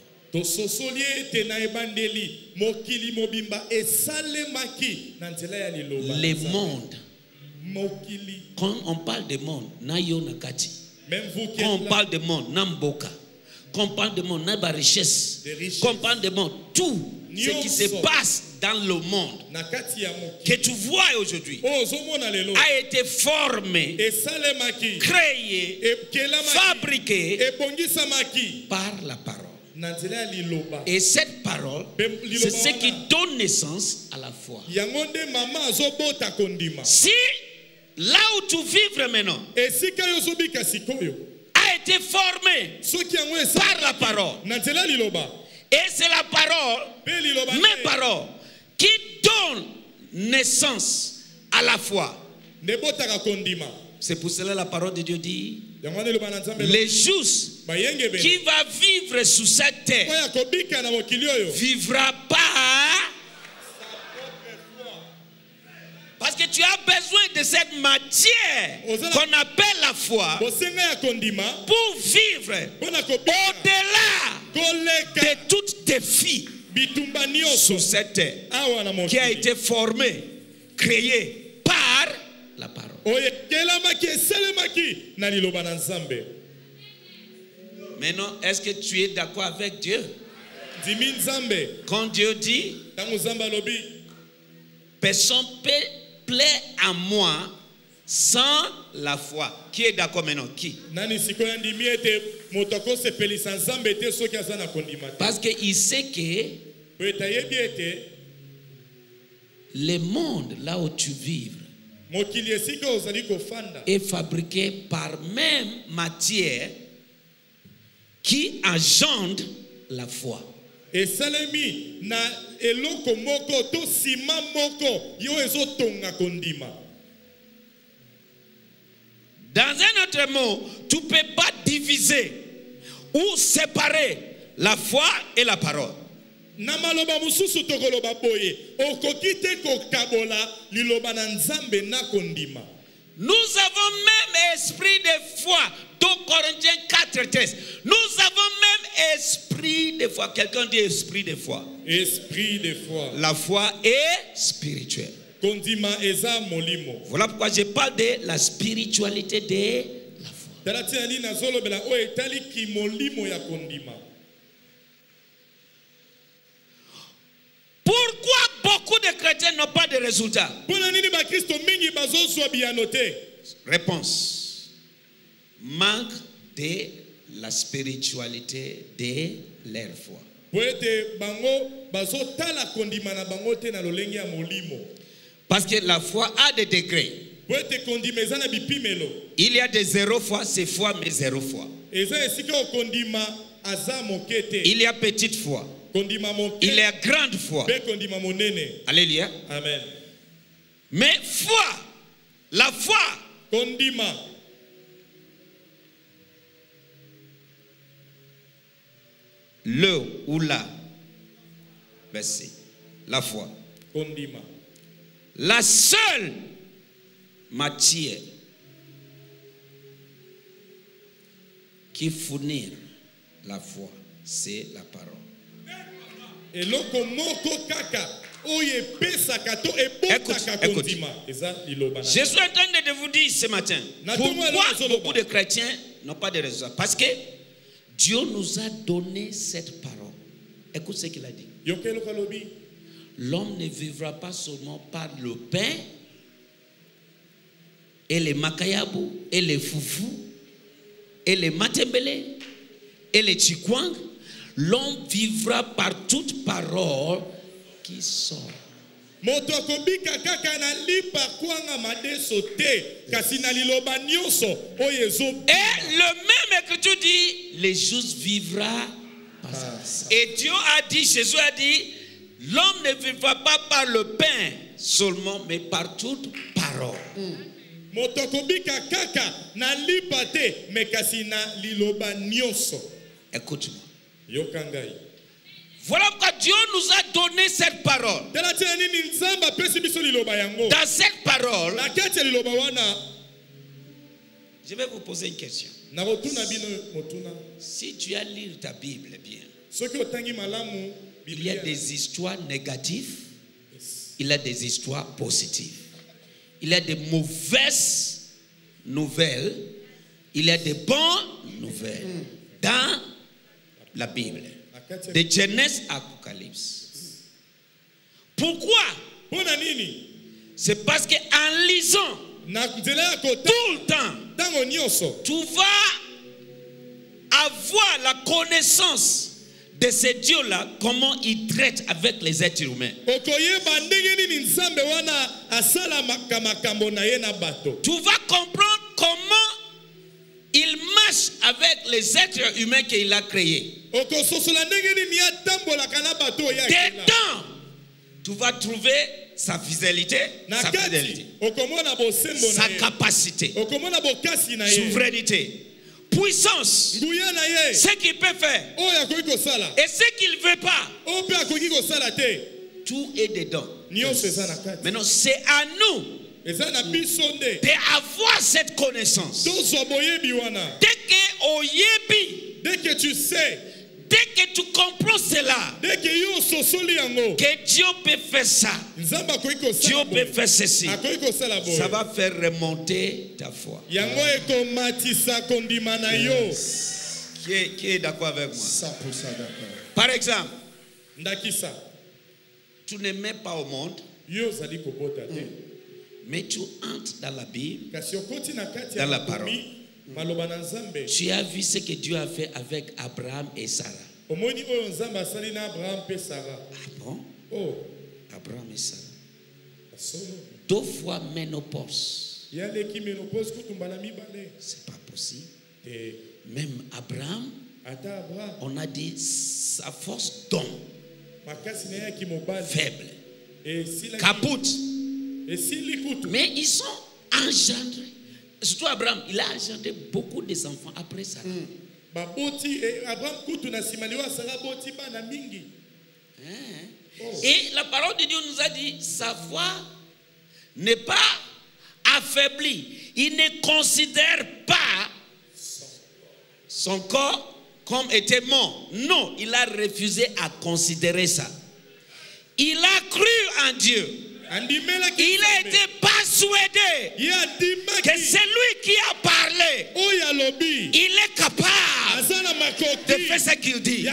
Le monde, quand on parle de monde, quand on parle de monde, Namboka, quand on parle de monde, Naba richesse, quand on parle de monde, tout ce qui se passe dans le monde que tu vois aujourd'hui a été formé, créé, fabriqué par la parole. Et cette parole, c'est ce qui donne naissance à la foi. Si là où tu vivres maintenant a été formé par la parole, et c'est la parole, mes paroles, qui donne naissance à la foi. C'est pour cela la parole de Dieu dit, les justes qui va vivre sous cette terre vivra pas, parce que tu as besoin de cette matière qu'on appelle la foi pour vivre au-delà de tout défi sur cette terre qui a été formée, créée par la parole. Maintenant, est-ce que tu es d'accord avec Dieu? Quand Dieu dit, personne peut plaire à moi sans la foi. Qui est d'accord maintenant? Qui? Parce qu'il sait que le monde là où tu vis est fabriqué par même matière qui engendre la foi. Et salemi na eloko moko to sima moko yo ezotonga kondima. Dans un autre mot, tu ne peux pas diviser ou séparer la foi et la parole. Na maloba mususu tokoloba boye okokite kokabola liloba na nzambe na kondima. Nous avons même esprit de foi. deux Corinthiens quatre treize. Nous avons même esprit de foi. Quelqu'un dit esprit de foi. Esprit de foi. La foi est spirituelle. Kondima eza molimo. Voilà pourquoi je parle de la spiritualité de la foi. Talatiani nazolo bela o etali ki molimo ya kondima. Pourquoi beaucoup de chrétiens n'ont pas de résultats? Réponse. Manque de la spiritualité de leur foi. Parce que la foi a des degrés. Il y a des zéro foi, c'est foi mais zéro foi. Il y a petite foi. Il y a grande foi. Alléluia. Amen. Mais foi, la foi, kondima. Le ou la, verset, la foi, kondima. La seule matière qui fournit la foi, c'est la parole. Écoute, écoute. Jésus est en train de vous dire ce matin pourquoi beaucoup de chrétiens n'ont pas de résultats. Parce que Dieu nous a donné cette parole. Écoute ce qu'il a dit. L'homme ne vivra pas seulement par le pain et les makayabu et les foufou et les matembele et les chikwang. L'homme vivra par toute parole qui sort. Et le même écriture dit, les justes vivra par ça. Et Dieu a dit, Jésus a dit, l'homme ne vivra pas par le pain seulement, mais par toute parole. Écoute-moi. Voilà pourquoi Dieu nous a donné cette parole. Dans cette parole, je vais vous poser une question. Si tu as lu ta Bible bien, il y a des histoires négatives, il y a des histoires positives. Il y a des mauvaises nouvelles, il y a des bonnes nouvelles dans la Bible. De Genèse à Apocalypse. Pourquoi? C'est parce qu'en lisant tout le temps, tu vas avoir la connaissance de ce Dieu-là, comment il traite avec les êtres humains. Tu vas comprendre comment il marche avec les êtres humains qu'il a créés. Dedans, tu vas trouver sa fidélité, sa fidélité, sa capacité, souveraineté, puissance, ce qu'il peut faire et ce qu'il ne veut pas. Tout est dedans. Maintenant, c'est à nous d'avoir cette connaissance. Dès que tu sais, dès que tu comprends cela, que Dieu peut faire ça, Dieu peut faire ceci, ça va faire remonter ta foi. Yes. Qui est, qui est d'accord avec moi? cent pour cent d'accord. Par exemple, Ndakisa. tu ne mets pas au monde, Yo zali kobota te. mais tu entres dans la Bible, Kasi okoti na kati dans ya la makomi, parole. maloba na Nzambe. Tu as vu ce que Dieu a fait avec Abraham et Sarah. Omoni oyo Nzambe asali na Abraham pe Sarah. Ah bon? Oh, Abraham et Sarah. solo. Deux fois ménopause. Yaleki ménopause kutumba na mibale. C'est pas possible. Te Même Abraham, ata Abraham on a dit sa force d'homme makasi na yaki mobali. faible. Et si la Caput. Et si likutu. Mais ils sont engendrés. Surtout Abraham, il a engendré beaucoup d'enfants après ça. Ba boti et Abraham kutu na simaliwa Sarah boti ba na mingi. Hein? Oh. Et la parole de Dieu nous a dit, sa foi n'est pas affaiblie. Il ne considère pas son corps comme était mort. Non, il a refusé à considérer ça. Il a cru en Dieu. Il a été persuadé que c'est lui qui a parlé. Il est capable de faire ce qu'il dit.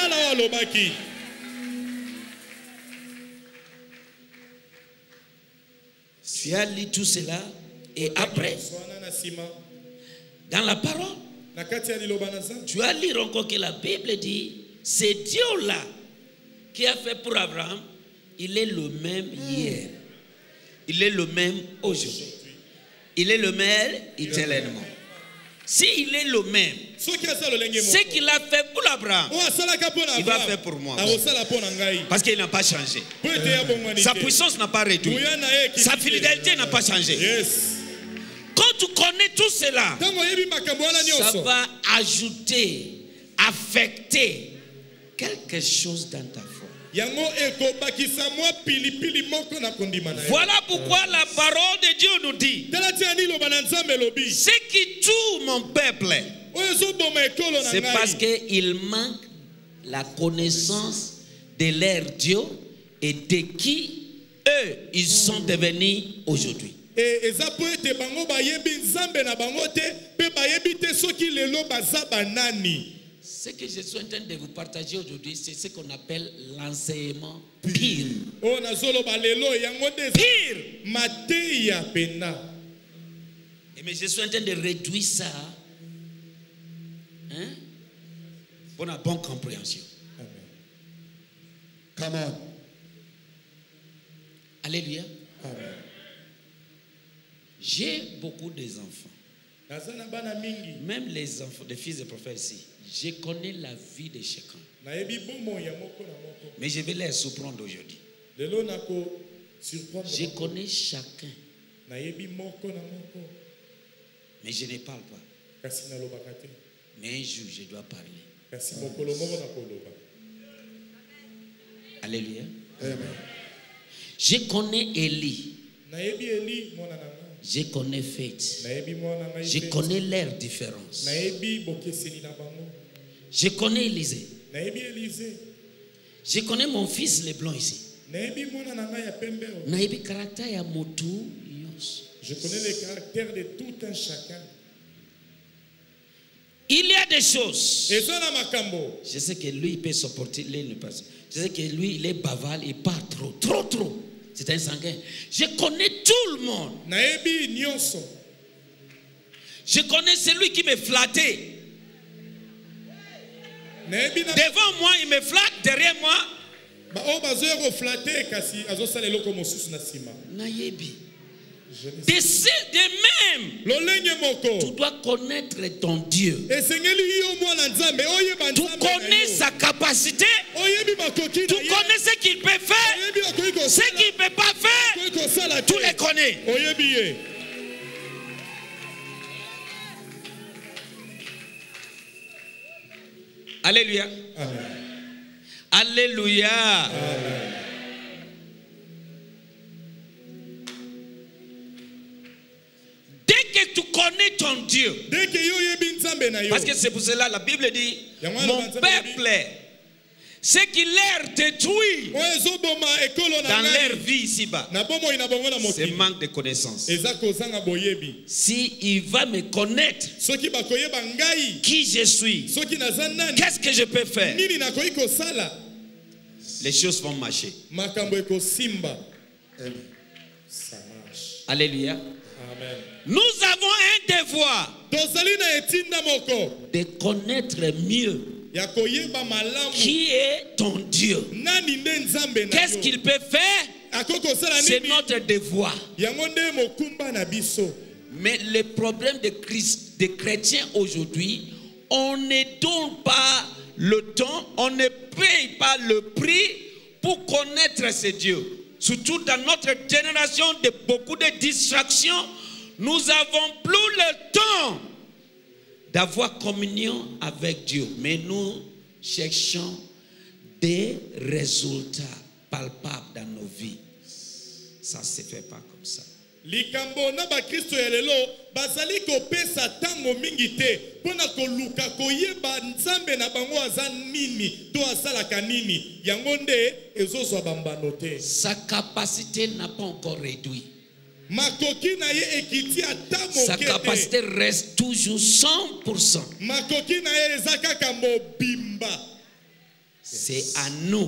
Tu as lu tout cela et après, dans la parole, tu as lu encore que la Bible dit, c'est Dieu-là qui a fait pour Abraham, il est le même hier. Il est le même aujourd'hui. Il est le même éternellement. S'il est le même, ce qu'il a fait pour Abraham, il va faire pour moi. Parce qu'il n'a pas changé. Sa puissance n'a pas réduit. Sa fidélité n'a pas changé. Quand tu connais tout cela, ça va ajouter, affecter quelque chose dans ta foi. Voilà pourquoi la parole de Dieu nous dit, ce qui tue mon peuple, c'est parce qu'il manque la connaissance de leur Dieu et de qui eux ils sont devenus aujourd'hui. Ce que je suis en train de vous partager aujourd'hui, c'est ce qu'on appelle l'enseignement pire. Pire. Mais je suis en train de réduire ça hein, pour la bonne compréhension. Come on. Alléluia. Amen. J'ai beaucoup d'enfants. Même les enfants, des fils de prophètes ici. Je connais la vie de chacun. Mais je vais les surprendre aujourd'hui. Je connais chacun. Mais je ne parle pas. Mais un jour, je dois parler. Alléluia. Amen. Je connais Élie. Je connais Faith. Je connais leurs différences. Je connais Élisée. Je connais mon fils le blanc ici. Je connais le caractère de tout un chacun. Il y a des choses. Je sais que lui, il peut supporter les ne pas. Je sais que lui, il est bavard, il part trop, trop, trop. C'est un sanguin. Je connais tout le monde. Je connais celui qui me flattait. Devant moi, il me flatte. Derrière moi, Nayebi. De, de même, tu dois connaître ton Dieu. Tu connais sa capacité. Tu connais ce qu'il peut faire. Ce qu'il ne peut pas faire, tu les connais. Alléluia. Amen. Alléluia. Amen. Dès que tu connais ton Dieu, parce que c'est pour cela la Bible dit, mon peuple ce qui leur détruit dans leur vie ici-bas, c'est manque de connaissance. Si il va me connaître qui je suis, qu'est-ce que je peux faire, les choses vont marcher. Alléluia. Amen. Nous avons un devoir de connaître mieux qui est ton Dieu. Qu'est-ce qu'il peut faire? C'est notre devoir. Mais le problème des de chrétiens aujourd'hui, on ne donne pas le temps, on ne paye pas le prix pour connaître ce Dieu. Surtout dans notre génération de beaucoup de distractions, nous n'avons plus le temps d'avoir communion avec Dieu. Mais nous cherchons des résultats palpables dans nos vies. Ça ne se fait pas comme ça. Likambo na ba Kristo ya lelo bazali ko pesa tango mingi te pona ko luka ko yeba nzambe na bango aza nini to asala kanini yango nde ezozwa bambano te. Sa capacité n'a pas encore réduit. Makoki na ye ekiti ata moke. Sa capacité reste toujours cent pour cent. Makoki na ye ezaka ka mobimba. C'est à nous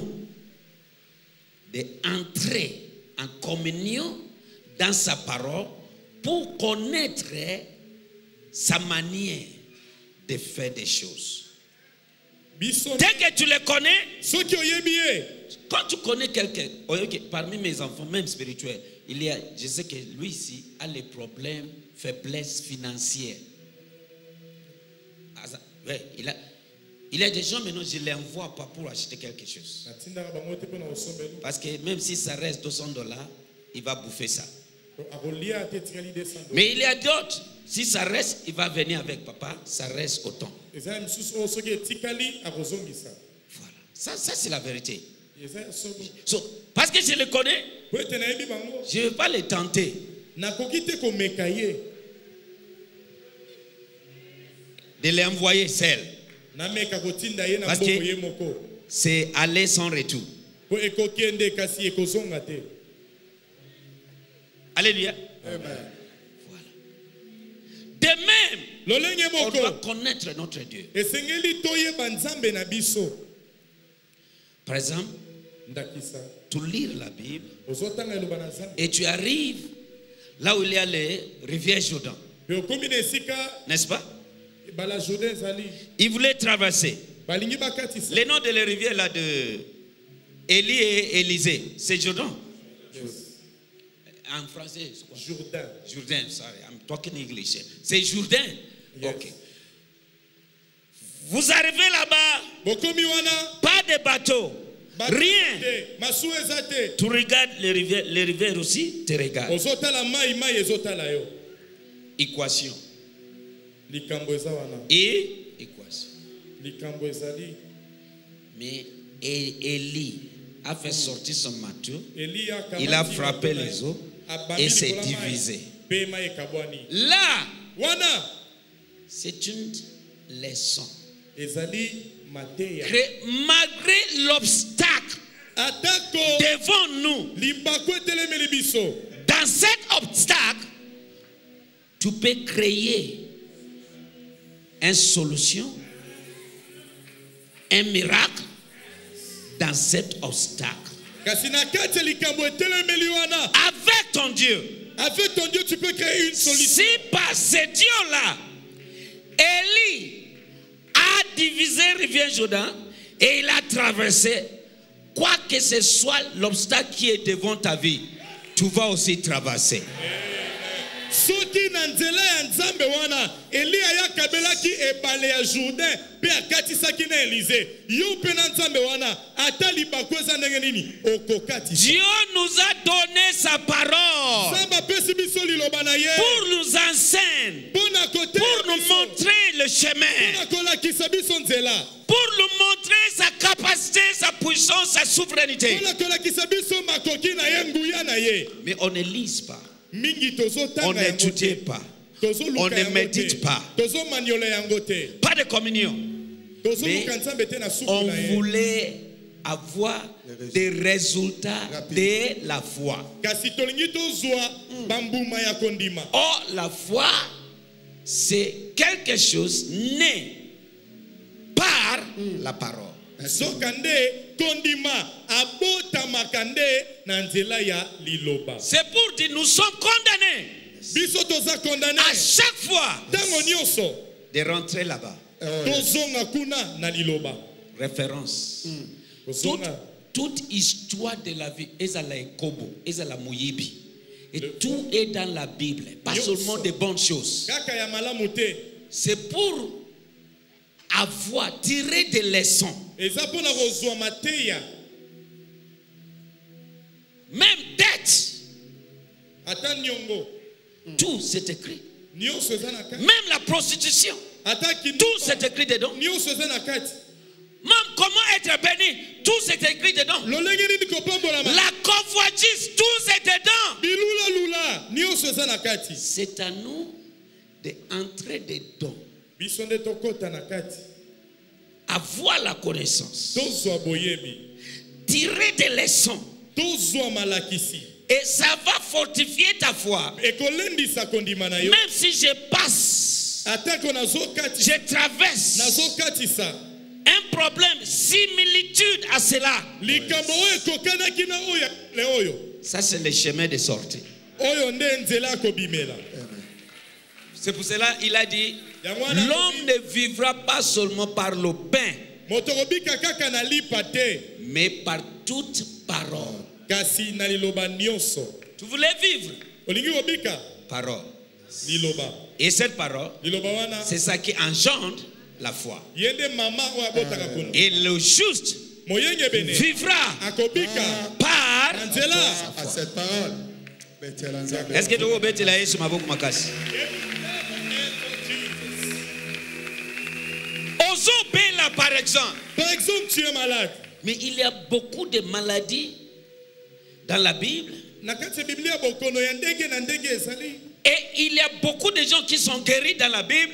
d'entrer en communion dans sa parole pour connaître sa manière de faire des choses. Dès que tu le connais, quand tu connais quelqu'un, parmi mes enfants, même spirituels, il y a, je sais que lui ici a les problèmes, faiblesse financière. Ouais, il a, il y a des gens maintenant, je ne les envoie pas pour acheter quelque chose. Parce que même si ça reste deux cents dollars, il va bouffer ça. Mais il y a d'autres, si ça reste, il va venir avec papa, ça reste autant. Voilà. Ça, ça c'est la vérité. So, parce que je le connais, je ne vais pas les tenter. De les envoyer seuls. Parce que c'est aller sans retour. Alléluia. Amen. Voilà. De même, on doit connaître notre Dieu. Par exemple, tu lis la Bible et tu arrives là où il y a les rivières Jourdain. N'est-ce pas? Il voulait traverser. Les noms de les rivières là de Élie et Élisée, c'est Jourdain. En français, c'est quoi? Jourdain. Jourdain, sorry, I'm talking English. C'est Jourdain. Yes. Ok. Vous arrivez là-bas, pas de bateau, rien. Tu regardes les rivières, les rivières aussi, tu regardes. Équation. Et équation. Mais Élie a fait sortir son manteau, il a frappé les eaux et s'est divisé. Là, c'est une leçon que malgré l'obstacle devant nous, dans cet obstacle, tu peux créer une solution, un miracle dans cet obstacle. Avec ton Dieu. Avec ton Dieu, tu peux créer une solution. Si par ce Dieu-là, Élie a divisé rivière Jourdain et il a traversé, quoi que ce soit l'obstacle qui est devant ta vie, tu vas aussi traverser. Soki na nzela ya nzambe wana Elia ya kabelaki ebale ya Jourdain pe akatisaki na Élisée yo pe na nzambe wana atali bakweza ndenge nini okokatisa. Dieu nous a donné sa parole Samba pesi biso liloba na ye pour nous enseigner, pour nous montrer le chemin, pour kolakisa biso nzela, pour nous montrer sa capacité, sa puissance, sa souveraineté. Pour kolakisa biso makoki na ye nguya na ye. Mais on ne lise pas. On n'étudie pas. On ne médite pas. Pas de communion. Mais on voulait avoir des résultats de la foi. Or, la foi, c'est quelque chose né par la parole. C'est pour dire nous sommes condamnés à chaque fois de rentrer là-bas. Référence. Toute, toute histoire de la vie est à la Ekobo, est à la Mouyibi. Et tout est dans la Bible, pas seulement des bonnes choses. C'est pour avoir tiré des leçons. Même dette. Tout c'est écrit. Même la prostitution. Tout c'est écrit dedans. Même comment être béni. Tout c'est écrit dedans. La convoitise. Tout c'est dedans. C'est à nous d'entrer dedans. Avoir la connaissance. Tirer des leçons. Et ça va fortifier ta foi. Même si je passe, je traverse un problème, similitude à cela. Ça, c'est le chemin de sortie. C'est pour cela qu'il a dit, l'homme ne vivra pas seulement par le pain, mais par toute parole. Tu voulais vivre parole. Et cette parole, c'est ça qui engendre la foi. Et le juste vivra par cette parole. Est-ce que tu veux mettre la Yesu maboko makasi? Ozo Bela, par exemple. Par exemple, tu es malade. Mais il y a beaucoup de maladies dans la Bible. Et il y a beaucoup de gens qui sont guéris dans la Bible.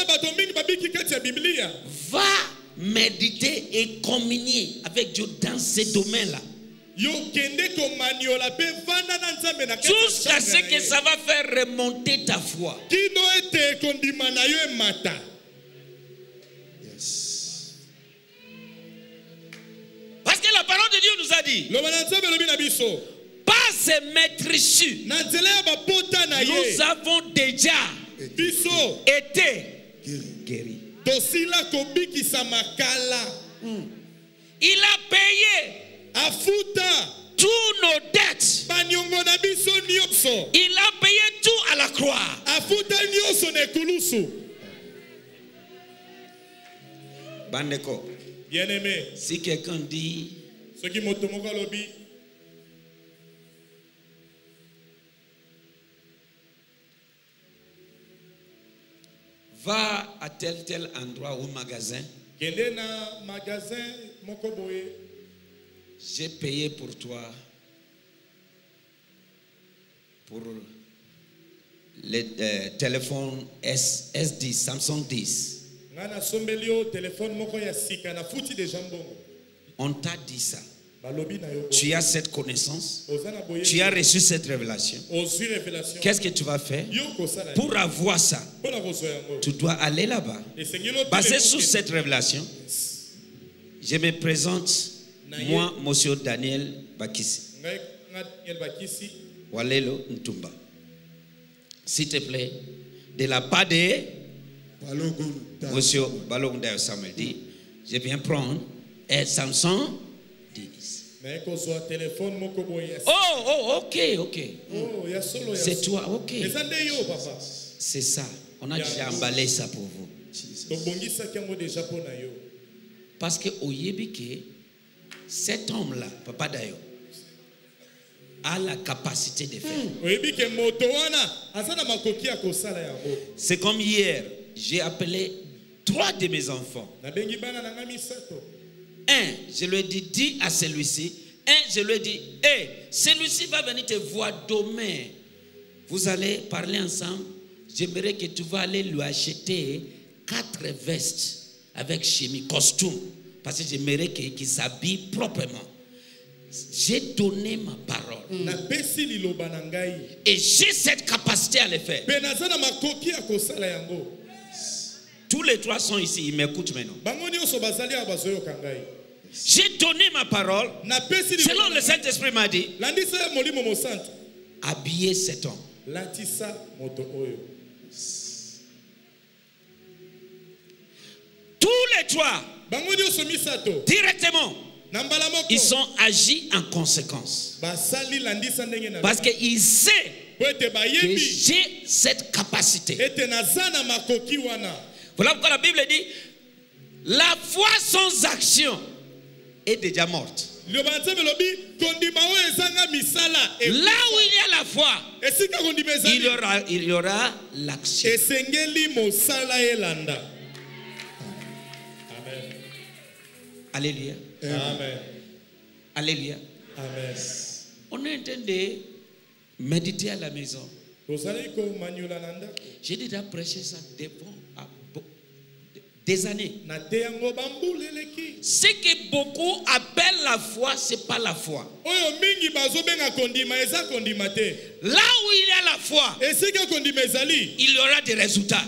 Va méditer et communier avec Dieu dans ces domaines-là. Jusqu'à ce que ça va faire remonter ta foi. Parce que la parole de Dieu nous a dit, pas se mettre issu, nous avons déjà été guéris. Mm. Il a payé tous nos dettes. Il a payé tout à la croix. Bandeko. Bien-aimé, si quelqu'un dit va à tel tel endroit ou magasin, j'ai payé pour toi pour le euh, téléphone S, S dix, Samsung dix. On t'a dit ça. Tu as cette connaissance. Tu as reçu cette révélation. Qu'est-ce que tu vas faire? Pour avoir ça, tu dois aller là-bas. Basé sur cette révélation, je me présente, moi, monsieur Daniel Bakissi. Walelo Ntumba. S'il te plaît, de la part de monsieur Balogun Dayo Samuel dit, je viens prendre un Samsung dix. Oh, oh, ok, ok. C'est toi, ok. C'est ça. On a déjà emballé ça pour vous. Parce que au Yébike, cet homme-là, Papa Dayo, a la capacité de faire. C'est comme hier, j'ai appelé trois de mes enfants. Un, je lui ai dit, dis à celui-ci. Un, je lui ai dit, hé, hey, celui-ci va venir te voir demain. Vous allez parler ensemble. J'aimerais que tu vas aller lui acheter quatre vestes avec chimie, costume. parce que j'aimerais qu'ils s'habillent proprement. J'ai donné ma parole. Mm. Et j'ai cette capacité à le faire. Tous les trois sont ici, ils m'écoutent maintenant. J'ai donné ma parole. Selon le Saint-Esprit m'a dit, habillez cet homme. Tous les trois, directement, ils sont agis en conséquence. Parce qu'ils savent que j'ai cette capacité. Voilà pourquoi la Bible dit, la foi sans action est déjà morte. Là où il y a la foi, il y aura, il y aura l'action. Alléluia. Amen. Alléluia. Amen. On est en train de méditer à la maison. J'ai déjà prêché ça devant des années. Ce que beaucoup appellent la foi, ce n'est pas la foi. Là où il y a la foi, il y aura des résultats.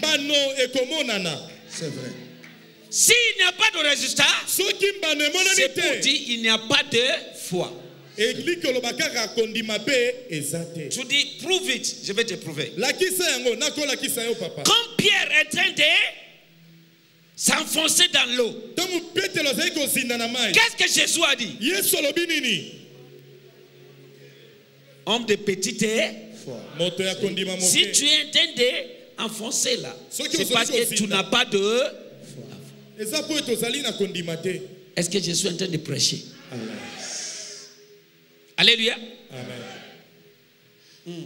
C'est vrai. S'il n'y a pas de résultat, c'est pour dire qu'il n'y a pas de foi. Tu dis, prouve it, je vais te prouver. Quand Pierre est en train de s'enfoncer dans l'eau, qu'est-ce que Jésus a dit? Homme de petite foi. Si tu es en train d'enfoncer là, c'est parce que tu n'as pas de foi. Est-ce que je suis en train de prêcher? Amen. Alléluia. Amen. Hmm.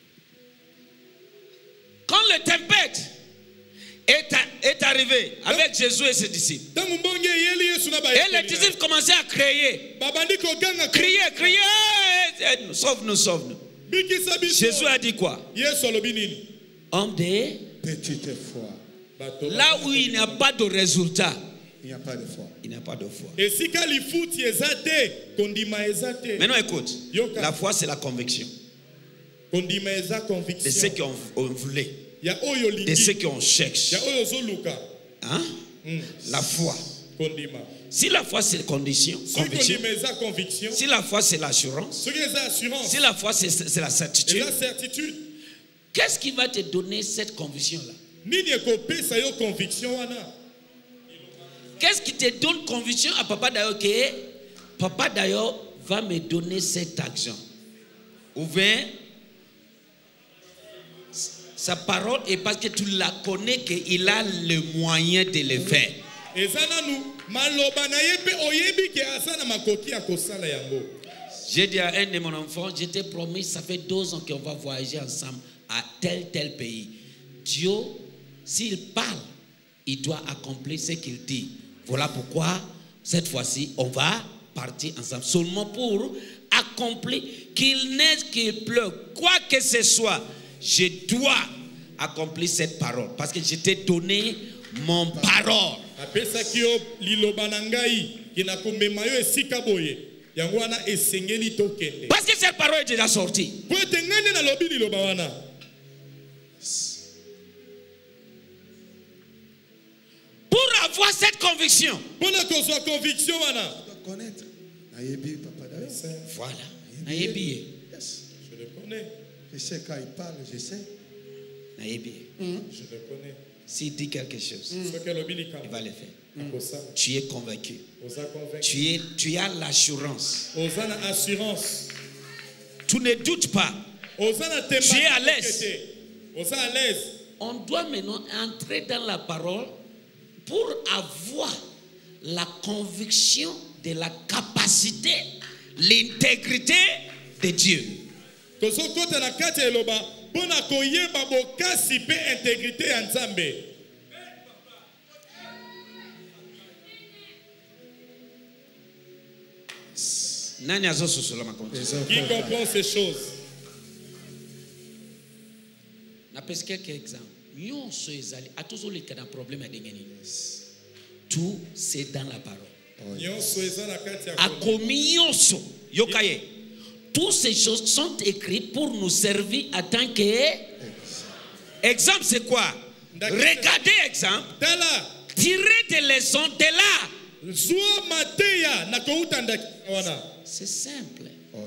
Quand le tempête est, est arrivé avec Jésus et ses disciples, et les disciples commençaient à crier, crier, crier, sauve-nous, sauve-nous. Jésus a dit quoi? Homme de petite foi. Là où il n'y a pas de résultat, il n'y a pas de foi. Il n'y a pas de foi. Maintenant écoute, la foi c'est la conviction de ceux qui ont voulu, de ceux qui ont cherché. Hein? La foi. Si la foi c'est condition, conviction. Si la foi c'est l'assurance, si la foi c'est la certitude, qu'est-ce qui va te donner cette conviction-là? Qu'est-ce qui te donne conviction à papa d'ailleurs que papa d'ailleurs va me donner cet argent? Ou bien sa parole est parce que tu la connais qu'il a le moyen de le faire. J'ai dit à un de mon enfant, je t'ai promis, ça fait deux ans qu'on va voyager ensemble à tel tel pays. Dieu, s'il parle, il doit accomplir ce qu'il dit. Voilà pourquoi, cette fois-ci, on va partir ensemble. Seulement pour accomplir, qu'il neige, qu'il pleuve, quoi que ce soit, je dois accomplir cette parole. Parce que je t'ai donné mon parole. Parce que cette parole est déjà sortie. Pour avoir cette conviction, voilà. Je le connais. Je sais quand il parle, je sais. Je le connais. S'il dit quelque chose, il va le faire. Tu es convaincu. Tu, es, tu as l'assurance. Tu ne doutes pas. Tu es à l'aise. On doit maintenant entrer dans la parole pour avoir la conviction de la capacité, l'intégrité de Dieu. Qui comprend ces choses? N'appelle quelques exemples. Nous sommes allés à tous les cas d'un problème à dégainer. Tout c'est dans la parole. Oh, toutes ces choses sont écrites pour nous servir en tant que exemple. C'est quoi? Regardez exemple. Tirez des leçons de là. C'est simple.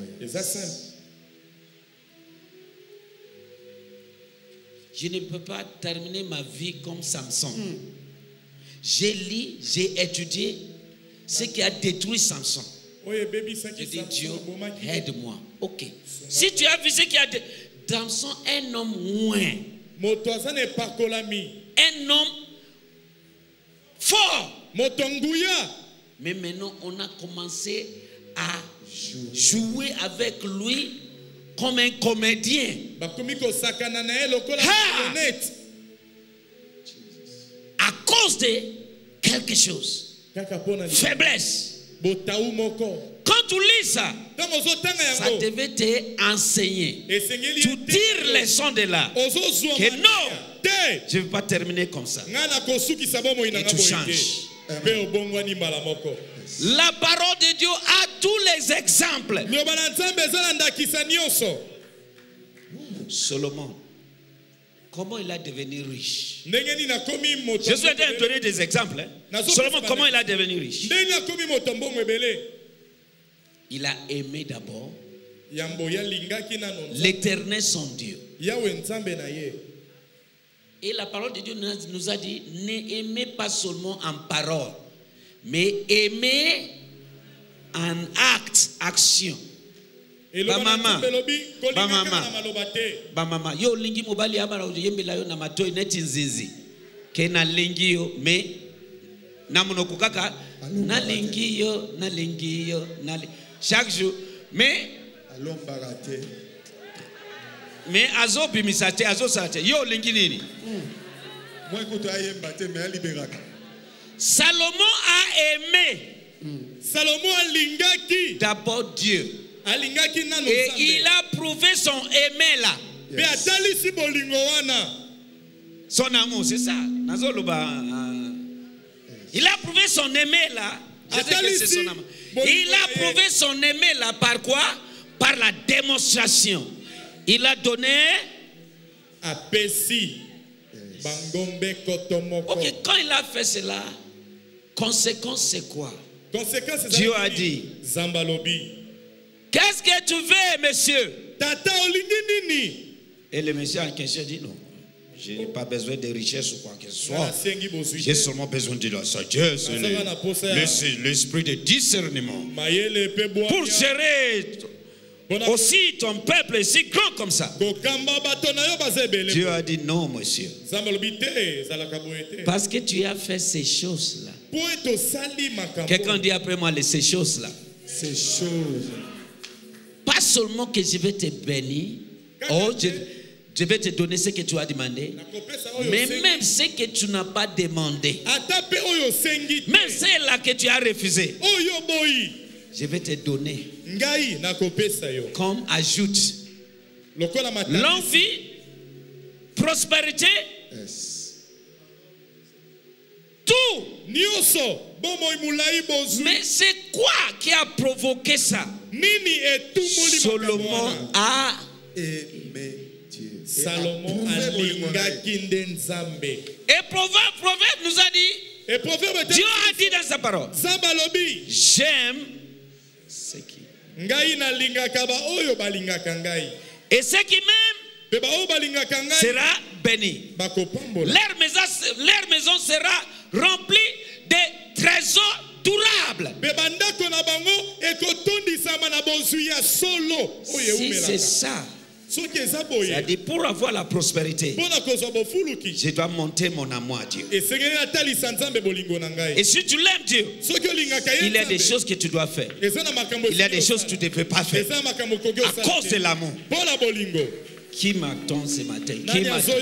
Je ne peux pas terminer ma vie comme Samson. Mm. J'ai lu, j'ai étudié ce qui a détruit Samson. J'ai dit, Dieu, aide-moi. Ok. Si tu as vu ce qui a détruit Samson, un homme moins. Un homme fort. Mais maintenant, on a commencé à jouer avec lui comme un comédien. Ah! À cause de quelque chose. Faiblesse. Quand tu lis ça, ça devait t'enseigner. Tu tires les sons de là. Que non, je ne vais pas terminer comme ça. Et tu changes. La parole de Dieu a tous les exemples. Solomon, comment il a devenu riche? Je suis en train de donner des exemples. Hein? Solomon, comment il a devenu riche? Il a aimé d'abord l'Éternel son Dieu. Et la parole de Dieu nous a dit, n'aimez pas seulement en parole, mais aimez en acte, action. Ba mama, ba mama, ba mama. Yo lingi mobali abara yembela yo na matoi neti nzizi. Ke na lingi yo me na monoko kaka na lingi yo na lingi yo na chaque jour mais mais azo bimisate azo sate yo lingi nini. Salomon a aimé. Salomon a lingaki d'abord Dieu. Et il a prouvé son aimé là. Yes. Son amour, c'est ça. Il a prouvé son aimé là. Je sais que c'est son amour. Il a prouvé son aimé là par quoi? Par la démonstration. Il a donné à Pessi. Ok, quand il a fait cela, conséquence c'est quoi? Conséquence, Dieu a dit Zambalobi. Qu'est-ce que tu veux, monsieur? Tata olingi. Et le monsieur en question dit non. Je n'ai pas besoin de richesse ou quoi que ce soit. J'ai seulement besoin de la sagesse, l'esprit de discernement pour gérer aussi ton peuple si grand comme ça. Dieu a dit non, monsieur. Parce que tu as fait ces choses-là. Quelqu'un dit après moi ces choses-là. Ces choses. Pas seulement que je vais te bénir, oh, je, je vais te donner ce que tu as demandé, mais même ce que tu n'as pas demandé, même celle-là que tu as refusé, je vais te donner comme ajoute longue vie, prospérité, tout. Mais c'est quoi qui a provoqué ça? Solomon a aimé Dieu. Salomon a lingaki nzambe. Et proverbe, proverbe nous a dit, Dieu a dit dans sa parole, j'aime ce qui. Et ceux qui m'aiment sera béni. Leur maison, leur maison sera remplie de trésors durables. Si c'est ça, c'est-à-dire pour avoir la prospérité, je dois monter mon amour à Dieu. Et si tu l'aimes Dieu, il y a des choses que tu dois faire. Il y a des choses que tu ne peux pas faire à cause de l'amour. Qui m'attend ce matin? Qui m'attend?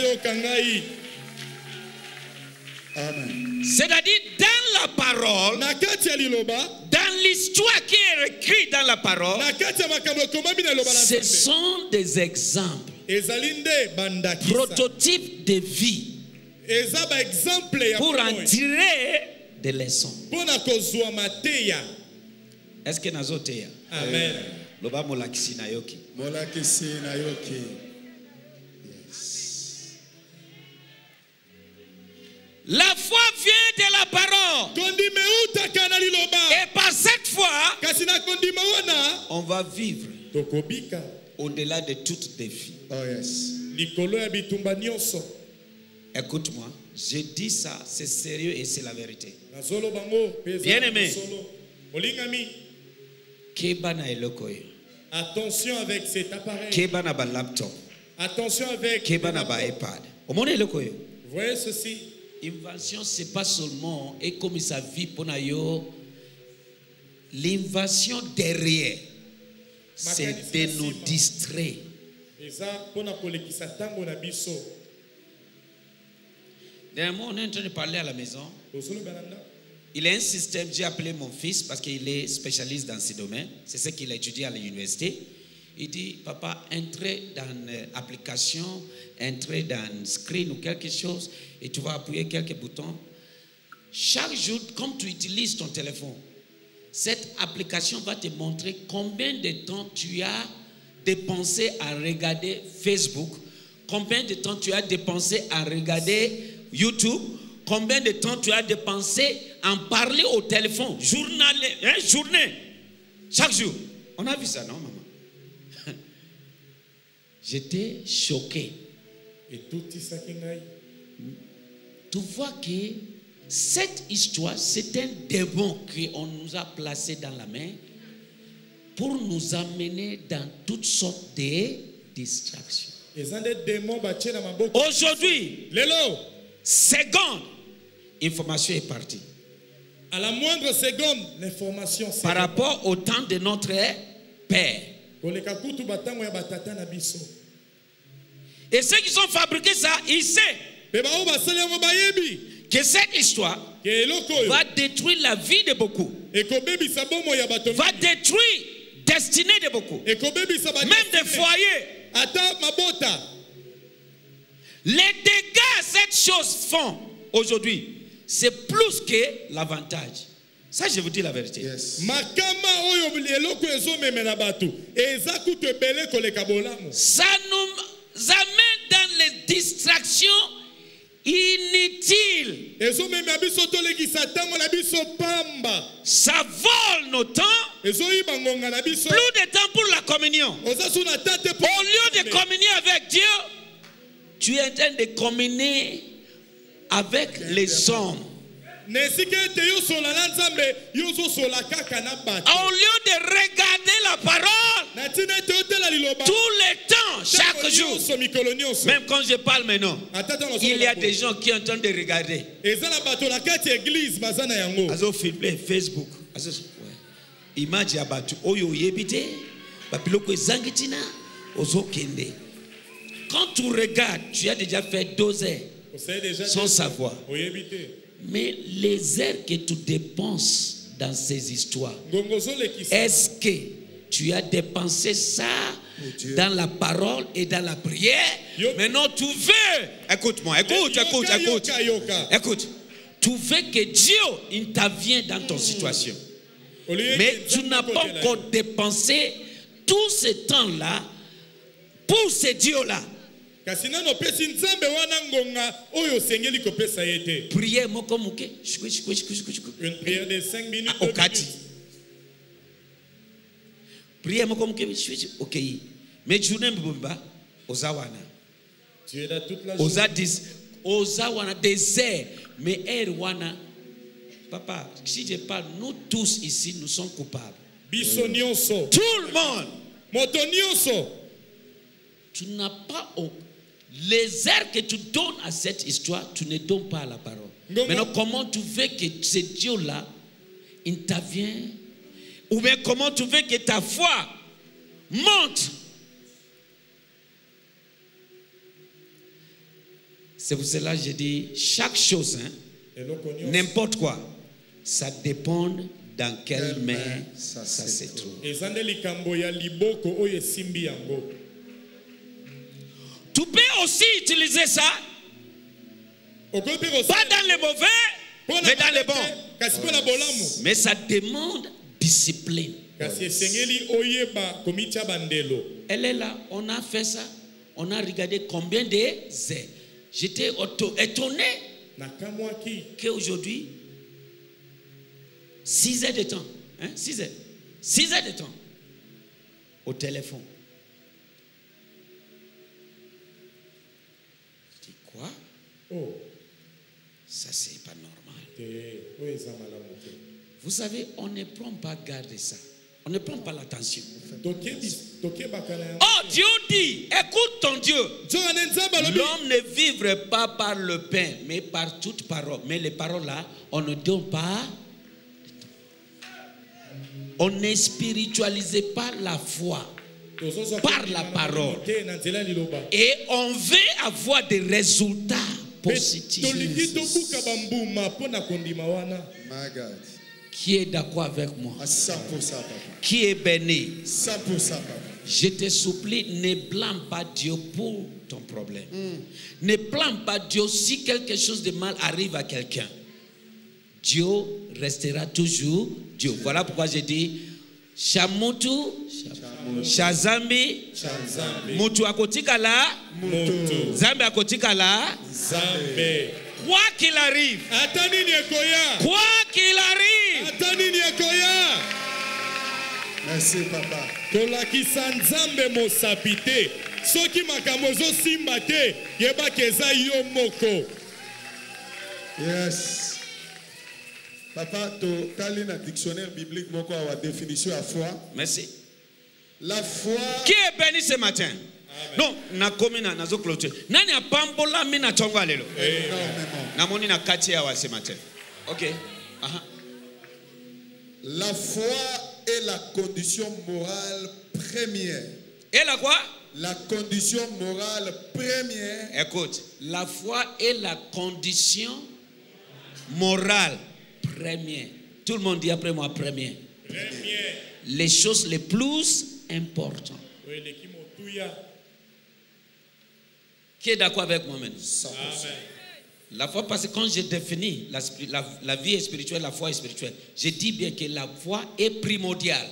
C'est-à-dire dans la parole, dans l'histoire qui est écrite dans la parole, ce sont des exemples, prototypes de vie pour en tirer des leçons. Est-ce que nazo teya? Amen. Loba molakisi na yoki. Molakisi na yoki. La foi vient de la parole. Et par cette foi, on va vivre au-delà de tout défi. Oh yes. Écoute-moi, je dis ça, c'est sérieux et c'est la vérité. Bien-aimé, attention avec cet appareil. Laptop. Attention avec iPad. Vous voyez ceci? L'invention, ce n'est pas seulement et comme ça vit pour nous. L'invention derrière, c'est de nous distraire. Dernièrement, on est en train de parler à la maison. Il y a un système, j'ai appelé mon fils parce qu'il est spécialiste dans ce domaine. C'est ce qu'il a étudié à l'université. Il dit, papa, entrez dans l'application, entrez dans screen ou quelque chose et tu vas appuyer quelques boutons. Chaque jour, comme tu utilises ton téléphone, cette application va te montrer combien de temps tu as dépensé à regarder Facebook, combien de temps tu as dépensé à regarder YouTube, combien de temps tu as dépensé à en parler au téléphone, journal, hein, journée, chaque jour. On a vu ça, non, maman? J'étais choqué. Et tout ça qui n'aille. Tu vois que cette histoire, c'est un démon qu'on nous a placé dans la main pour nous amener dans toutes sortes de distractions. Aujourd'hui, seconde, l'information est partie. À la moindre seconde, l'information c'est par rapport au temps de notre Père. Et ceux qui ont fabriqué ça, ils savent que cette histoire va détruire la vie de beaucoup, va détruire la destinée de beaucoup, même des foyers. Les dégâts cette chose font aujourd'hui, c'est plus que l'avantage. Ça, je vous dis la vérité. Yes. Ça nous amène dans les distractions inutiles. Ça vole nos temps. Plus de temps pour la communion. Au lieu de communier avec Dieu, tu es en train de communier avec les hommes. Au lieu de regarder la parole tout le temps, chaque jour, même quand je parle maintenant, il y a des gens qui sont en train de regarder. Azo filmer Facebook. Image ya batu oyo yebite bapiloko ezangitina ozokende. Quand tu regardes, tu as déjà fait deux heures sans savoir. Mais les heures que tu dépenses dans ces histoires, est-ce que tu as dépensé ça dans la parole et dans la prière? Maintenant tu veux, écoute-moi, écoute, écoute, écoute, écoute, tu veux que Dieu intervienne dans ton situation. Mais tu n'as pas encore dépensé tout ce temps-là pour ce Dieu-là. Prière moko muke. Une prière de cinq minutes. Prière moko muke. Ok. Mais journée mbumba ozawana. Tu es là toute la journée. Oza dis ozawana des heures. Mais heure wana. Papa, si je parle, nous tous ici, nous sommes coupables. Bisonioso. Tout le monde. Motonioso. Tu n'as pas les airs que tu donnes à cette histoire, tu ne donnes pas à la parole. Non, maintenant, non. Comment tu veux que ce Dieu-là intervienne? Ou bien comment tu veux que ta foi monte? C'est pour cela que je dis chaque chose, hein, n'importe quoi, ça dépend dans quelle main ça, ça se trouve. Tu peux aussi utiliser ça, pas dans les mauvais, mais dans les bons. Mais ça demande discipline. Elle est là, on a fait ça, on a regardé combien de heures. J'étais étonné qu'aujourd'hui, six heures de temps, hein, six heures, six heures de temps au téléphone. Je dis quoi? Oh. Ça, c'est pas normal. Vous savez, on ne prend pas garde de ça. On ne prend pas l'attention. Oh, Dieu dit, écoute ton Dieu. L'homme ne vivrait pas par le pain, mais par toute parole. Mais les paroles là, on ne donne pas. On ne spiritualise pas la foi par la parole. Et on veut avoir des résultats positifs. Qui est d'accord avec moi? Qui est béni? Je te supplie, ne blâme pas Dieu pour ton problème. Mm. Ne blâme pas Dieu si quelque chose de mal arrive à quelqu'un. Dieu restera toujours Dieu. Voilà pourquoi j'ai dit Shamutu, Shazambi, Mutu akotikala, Zambi akotikala, Zambi. Quoi qu'il arrive, quoi qu'il arrive, merci papa. Tolakisa nzambe mosapite soki makamozo simbate yeba keza yo moko. Yes. Papa, tu as un dictionnaire biblique moko a définition à foi. Merci. La foi. Qui est béni ce matin? Amen. Non, na komina na zo clôture. Nani apambola mina chongwa lelo? Na moni na kati ya wa ce matin. OK. Aha. La foi est la condition morale première. Et la quoi? La condition morale première. Écoute, la foi est la condition morale première. Tout le monde dit après moi première. Première. Les choses les plus importantes. Qui est d'accord avec moi maintenant? Amen. La foi, parce que quand j'ai défini la, la, la vie est spirituelle, la foi est spirituelle, je dis bien que la foi est primordiale.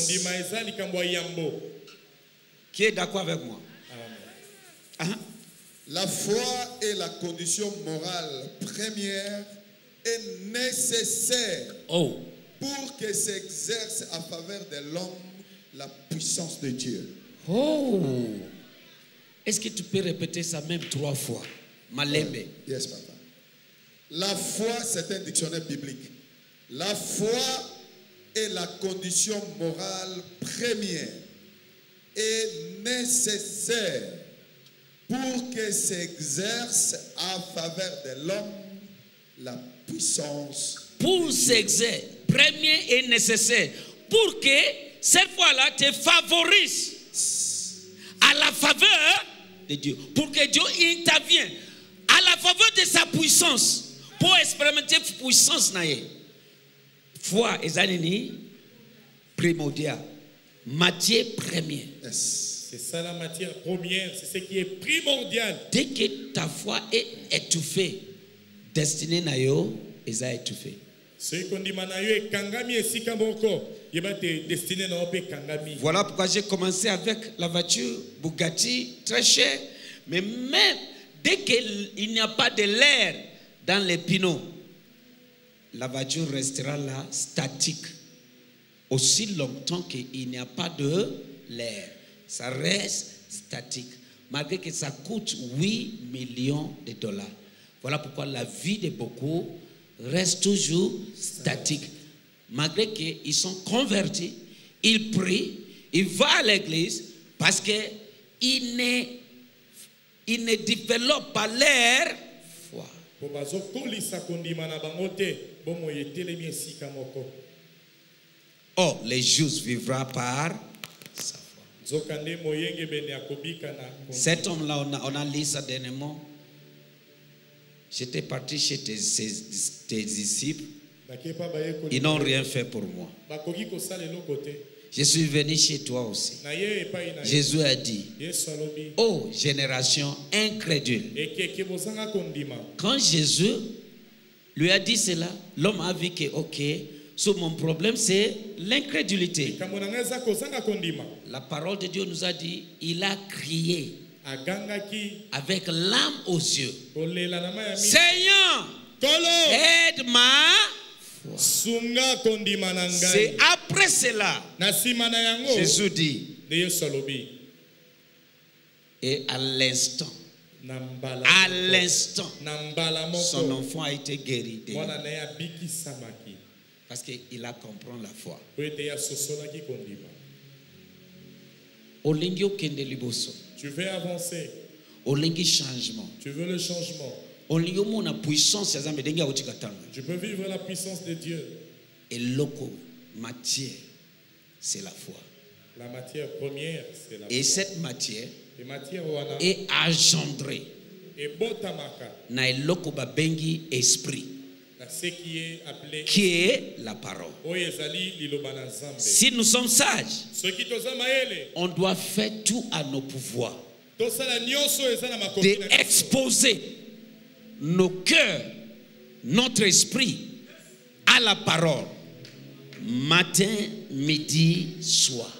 Qui est d'accord avec moi? Amen. La foi est la condition morale première et nécessaire oh. pour que s'exerce en faveur de l'homme la puissance de Dieu. Oh! Est-ce que tu peux répéter ça même trois fois? Malembe. Yes, papa. La foi, c'est un dictionnaire biblique. La foi est la condition morale première et nécessaire pour que s'exerce en faveur de l'homme la puissance. Pour s'exercer, premier et nécessaire, pour que cette fois-là te favorise à la faveur de Dieu, pour que Dieu intervienne à la faveur de sa puissance, pour expérimenter la puissance. Foi est primordial, matière première. Yes. C'est ça la matière première, c'est ce qui est primordial. Dès que ta foi est étouffée, destinée na yo, est étouffée. Voilà pourquoi j'ai commencé avec la voiture Bugatti, très chère. Mais même dès qu'il n'y a pas de l'air dans les pneus, la voiture restera là, statique. Aussi longtemps qu'il n'y a pas de l'air. Ça reste statique. Malgré que ça coûte huit millions de dollars. Voilà pourquoi la vie de beaucoup reste toujours statique. Malgré qu'ils sont convertis, ils prient, ils vont à l'église parce qu'ils ne, ils ne développent pas leur foi. Oh, les justes vivront par sa foi. Cet homme-là, on a, on a lu ça dernièrement. J'étais parti chez tes, tes disciples. Ils n'ont rien fait pour moi. Je suis venu chez toi aussi. Jésus a dit, oh génération incrédule. Quand Jésus lui a dit cela. L'homme a vu que, ok, so mon problème c'est l'incrédulité. La parole de Dieu nous a dit, il a crié avec l'âme aux yeux. Seigneur, aide-moi. C'est après cela, Jésus dit, et à l'instant, à l'instant, son enfant a été guéri. Parce qu'il a compris la foi. Tu veux avancer. Changement. Tu veux le changement. Tu peux vivre la puissance de Dieu. Et loco, matière, c'est la foi. La matière première, c'est la foi. Et cette matière est est engendrée na eloko babengi esprit, qui est appelé, qui est la parole. Si nous sommes sages, on doit faire tout à nos pouvoirs d'exposer nos cœurs, notre esprit à la parole, matin, midi, soir.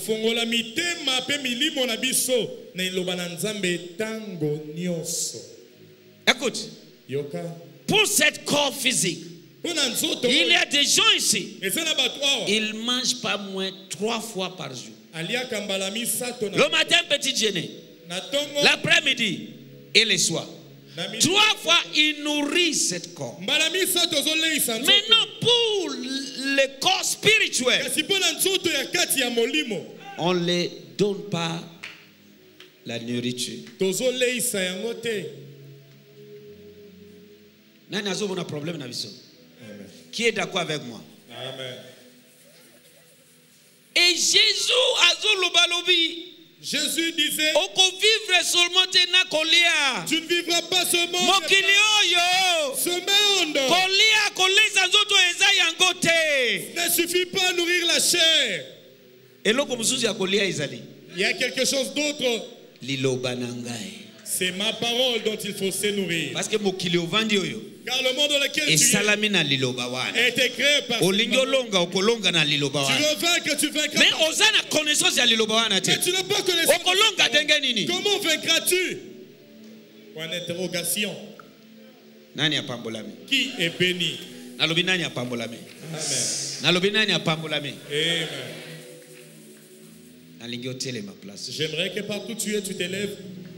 Écoute, pour cette corps physique, il y a des gens ici, ils ne mangent pas moins trois fois par jour. Le matin, petit déjeuner, l'après-midi et le soir. Trois fois, il nourrit cette corps. Maintenant, pour le corps spirituel, on ne les donne pas la nourriture. Un problème. Qui est d'accord avec moi? Amen. Et Jésus a dit, Jésus disait, tu ne vivras pas seulement ce monde. Ne suffit pas à nourrir la chair. Il y a quelque chose d'autre. C'est ma parole dont il faut se nourrir. Parce que car le monde dans lequel et tu es a été créé par ce monde. Tu veux vaincre, tu vaincras. Mais on a la connaissance de l'Iloba. Mais tu n'as pas connaissance. Comment vaincras-tu? Point d'interrogation. Qui est béni? Amen. J'aimerais que partout tu es, tu t'élèves.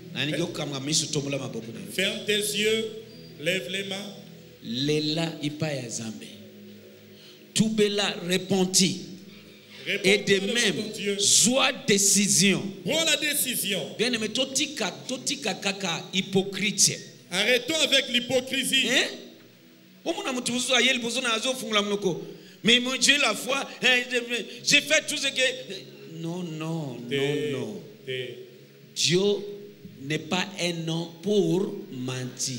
Ferme tes yeux, lève les mains. Lela ipaya zambe. Tubela repenti. Et de même, soit décision. Prends la décision. Bien aimé, totika, totika kaka hypocrite. Arrêtons avec l'hypocrisie. Hein? Mais mon Dieu, la foi, j'ai fait tout ce que. Non, non, non, non. Dieu n'est pas un homme pour mentir.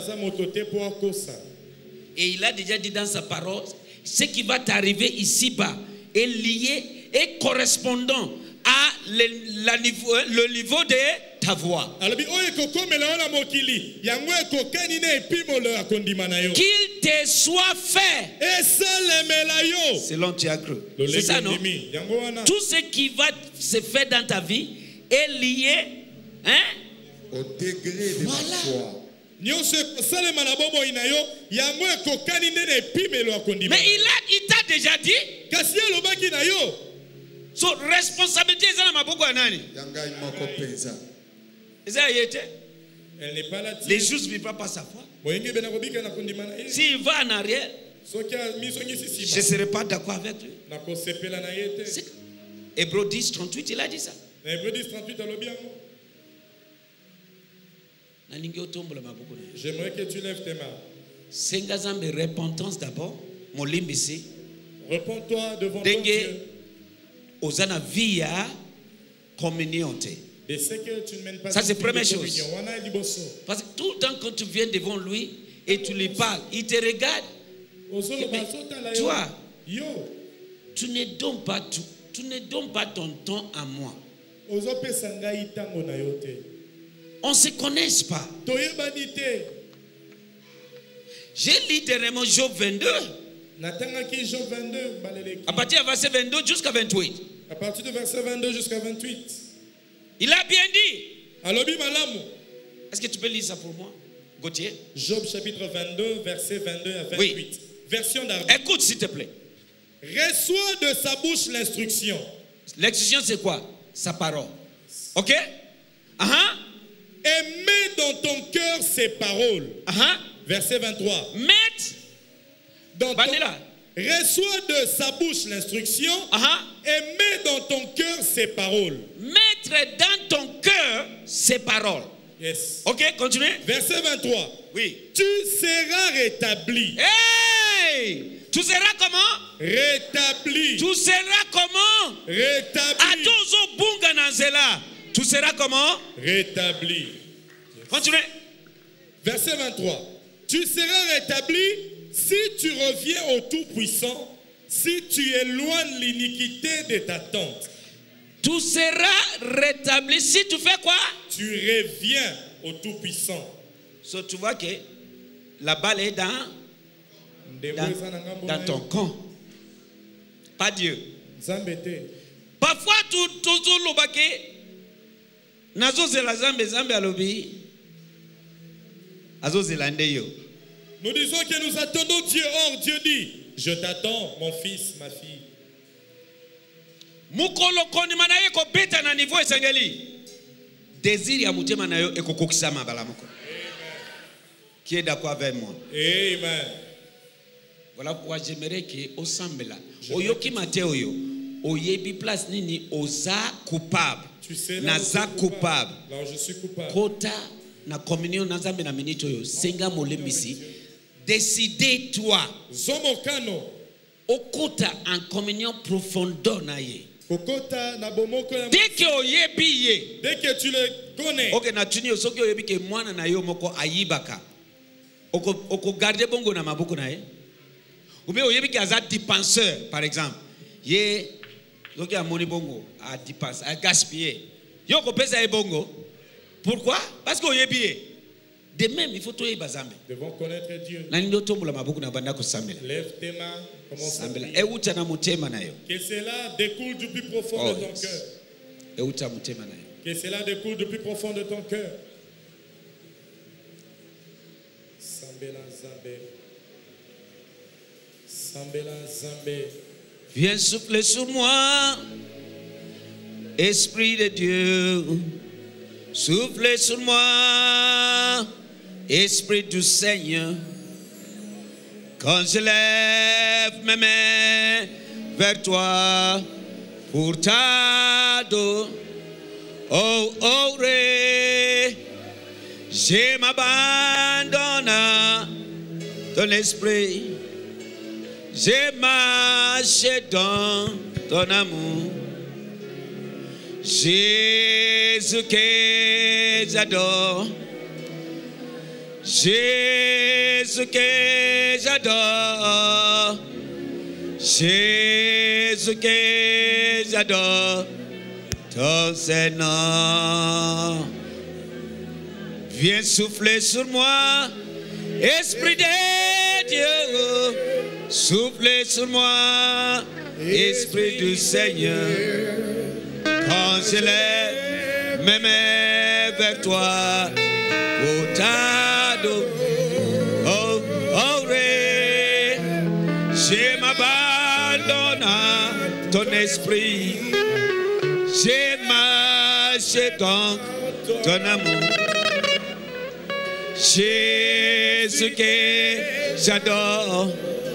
Et il a déjà dit dans sa parole, ce qui va t'arriver ici-bas est lié et correspondant à le, la niveau, le niveau de ta voix. Qu'il te soit fait selon tu as cru. C'est ça, non? Tout ce qui va se faire dans ta vie est lié, hein, au degré de voilà. la foi. Mais il a, il t'a déjà dit. So responsabilité est dans ma bouche nani. Elle n'est pas là. Les justes ne vivent pas par sa foi. S'il va en arrière, je ne serai pas d'accord avec lui. Hébreux dix, trente-huit, il a dit ça. Hébreux dix, trente-huit, elle a bien. J'aimerais que tu lèves tes mains. Sengazambe repentance d'abord. Repends-toi devant ton Dieu. Osana via communion. De ce que tu ne mènes pas. Ça c'est la première chose. Communion. Parce que tout le temps quand tu viens devant lui et tu lui parles, il te regarde. Mais toi, tu ne donnes pas tout, tu ne donnes pas ton temps à moi. On ne se connaît pas. J'ai lu dernièrement Job vingt-deux. À partir du verset vingt-deux jusqu'à vingt-huit. À partir du verset vingt-deux jusqu'à vingt-huit. Il a bien dit. Alobi malamu. Est-ce que tu peux lire ça pour moi, Gauthier? Job chapitre vingt-deux, verset vingt-deux à vingt-huit. Oui. Version d'Arbi. Écoute s'il te plaît. Reçois de sa bouche l'instruction. L'instruction c'est quoi? Sa parole. Ok? Uh-huh. Et mets dans ton cœur ses paroles. Uh-huh. Verset vingt-trois. Mets dans ton... Reçois de sa bouche l'instruction. Uh-huh. Et mets dans ton cœur ses paroles. Mettre dans ton cœur ses paroles. Yes. Ok, continue. Verset vingt-trois. Oui. Tu seras rétabli. Hey! Tu seras comment? Rétabli. Tu seras comment? Rétabli. Atozo bunga nanzela. Tu seras comment? Rétabli. Yes. Continue. Verset vingt-trois. Tu seras rétabli si tu reviens au Tout-Puissant, si tu éloignes l'iniquité de ta tente. Tu seras rétabli si tu fais quoi? Tu reviens au Tout-Puissant. So, tu vois que la balle est dans, dans, dans ton camp. Pas Dieu. Parfois, tu toujours l'obake. Nazo zela zambe zambe alobi. Azo zelande yo. Nous disons que nous attendons Dieu. Or, Dieu dit, je t'attends, mon fils, ma fille. Mukolo koni manaye ko beta na niveau esengeli. Désir ya mutema na yo ekokokisa mabala moko. Qui est d'accord avec moi? Amen. Voilà pourquoi j'aimerais que au sambela oyoki mateo yo oyebi place nini oza coupable. Tu sais là, naza coupable. Là je suis coupable. Kota na communion na nzambe na minito yo senga molembisi. Décidez toi. Zomokano. Okota en communion profondeur na ye. Okota na bomoko ya. Dès que oyebi ye. Dès que tu le connais. OK na tuni osoki oyebi ke mwana na yo moko ayibaka. Oko oko garder bongo na maboko na ye. Ou bien oyebi ke aza dépenseur par exemple. Ye zoki amoni bongo a dépense a gaspiller. Yo ko pesa e bongo. Pourquoi? Parce que oyebi ye. De même, il faut toyer bazambe. Devons connaître Dieu. Lève tes mains, commence à prier. Que cela découle du plus profond oh, de ton cœur. Que cela découle du plus profond de ton cœur. Sambela Zambé. Sambela Zambé. Viens souffler sur moi, Esprit de Dieu. Soufflez sur moi, Esprit du Seigneur. Quand je lève mes mains vers toi pour t'adorer, oh, oh, ré, je m'abandonne à ton esprit. Je marche dans ton amour. Jésus que j'adore, Jésus que j'adore, Jésus que j'adore, ton Seigneur. Viens souffler sur moi, Esprit de Dieu, souffler sur moi, Esprit du Seigneur. Quand je lève mes mains vers toi pour t'adorer, oh, oh, ré, je m'abandonne à ton esprit, je marche dans ton amour. Jésus que j'adore,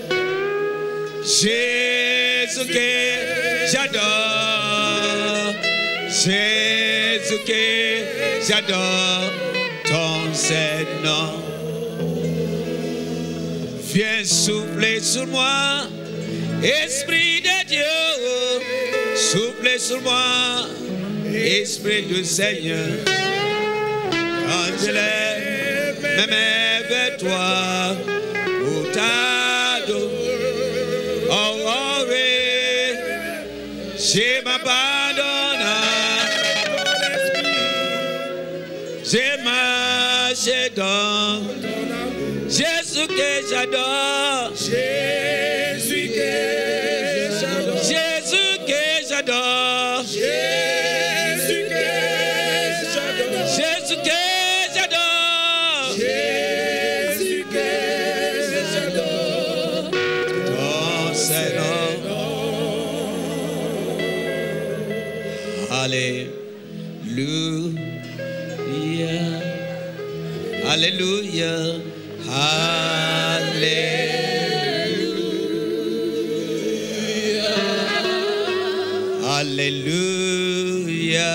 Jésus que j'adore, Jésus que j'adore, ton Seigneur. Viens souffler sur moi, Esprit de Dieu, souffler sur moi, Esprit du Seigneur. Quand je lève mes mains vers toi pour t'adorer, oh, oh, oui, je m'abandonne à ton esprit, je marche dans Jésus que j'adore. Jésus que j'adore. Jésus que j'adore. Jésus que j'adore. Jésus que j'adore. Jésus que j'adore. Ton Seigneur. Alléluia. Alléluia. Alléluia. Alléluia.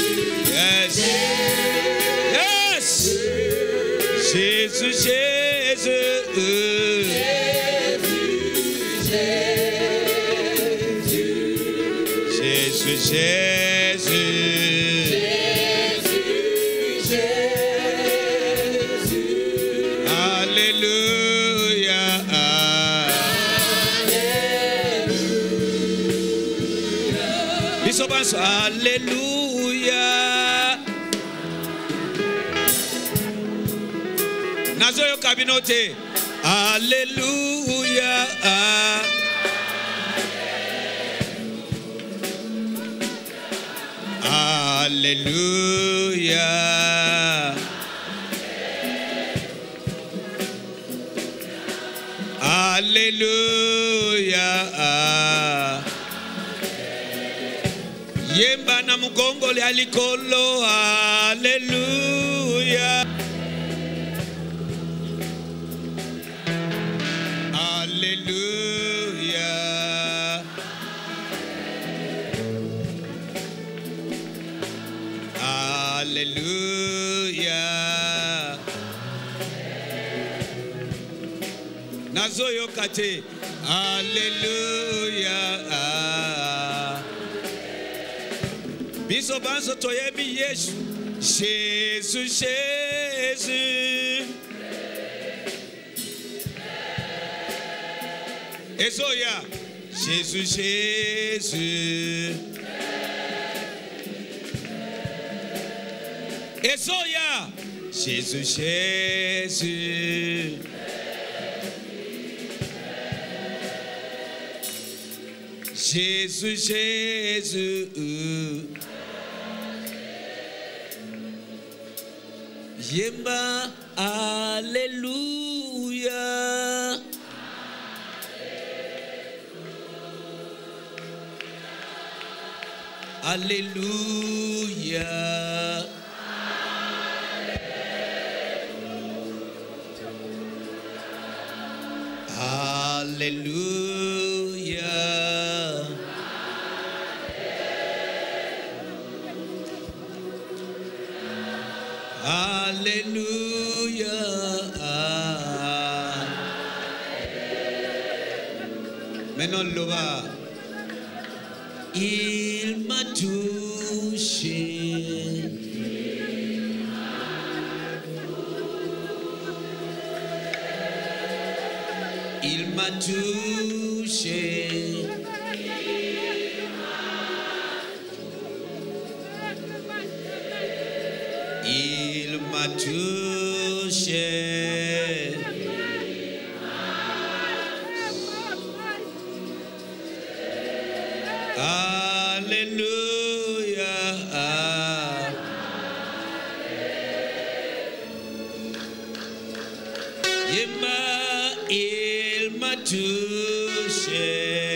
Jésus, Jésus. Jésus, Jésus. Alléluia. Alléluia. Alléluia. Nazoyo kabinote. Alléluia. Alléluia. Alléluia. Yemba na mugongo le alikolo. Alléluia. Alléluia. Alléluia. Nazoyo kate. Alléluia. Biso banzo toyebi Yesu. Jésus, Jésus. Ezoya. Jésus, Jésus. Ezoya. Jésus, Jésus. Jésus, Jésus. Yemba, alléluia. Alléluia. Alléluia. Alléluia. Maintenant, Loba, il m'a touché. Il m'a touché. Il m'a touché. Alléluia. Il m'a, il m'a touché.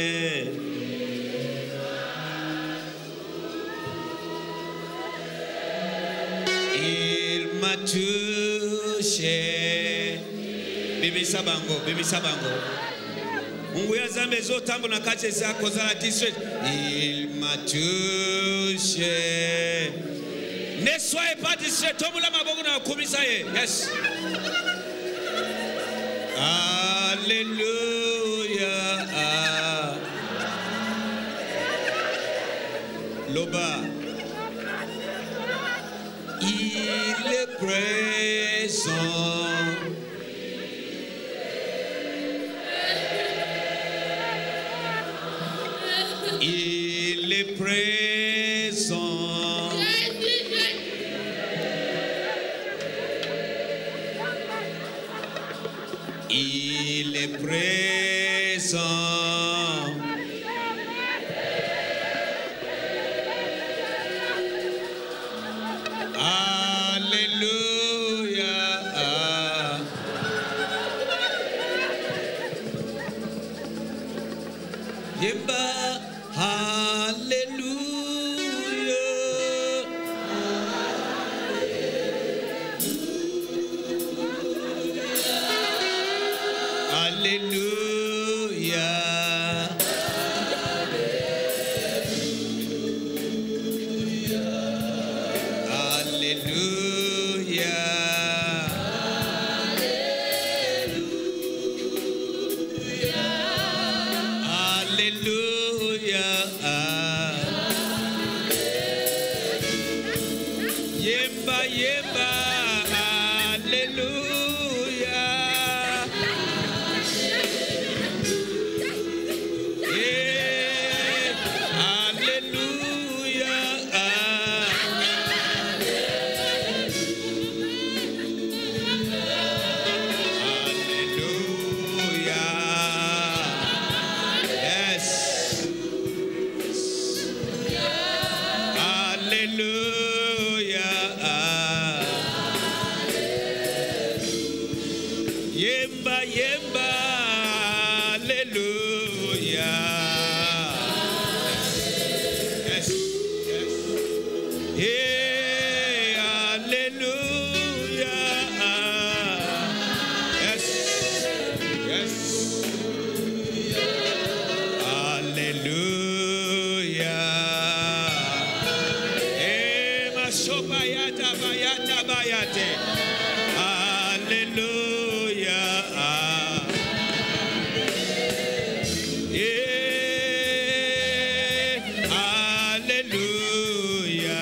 Il m'a touché. Bibi Sabango, Bibi Sabango. Unguya zambe zo tambo na kache za kozala district. Il m'a touché. Ne soyez pas distrait. Tomula maboko na kumisa ye. Yes. Alléluia. Loba. Il est présent. Il est présent. Il est présent. Alléluia. Yemba. Alléluia. Alléluia. Alléluia. Alléluia. Alléluia. Eh, ma sobayata bayata bayate. Alléluia. Eh, Alléluia.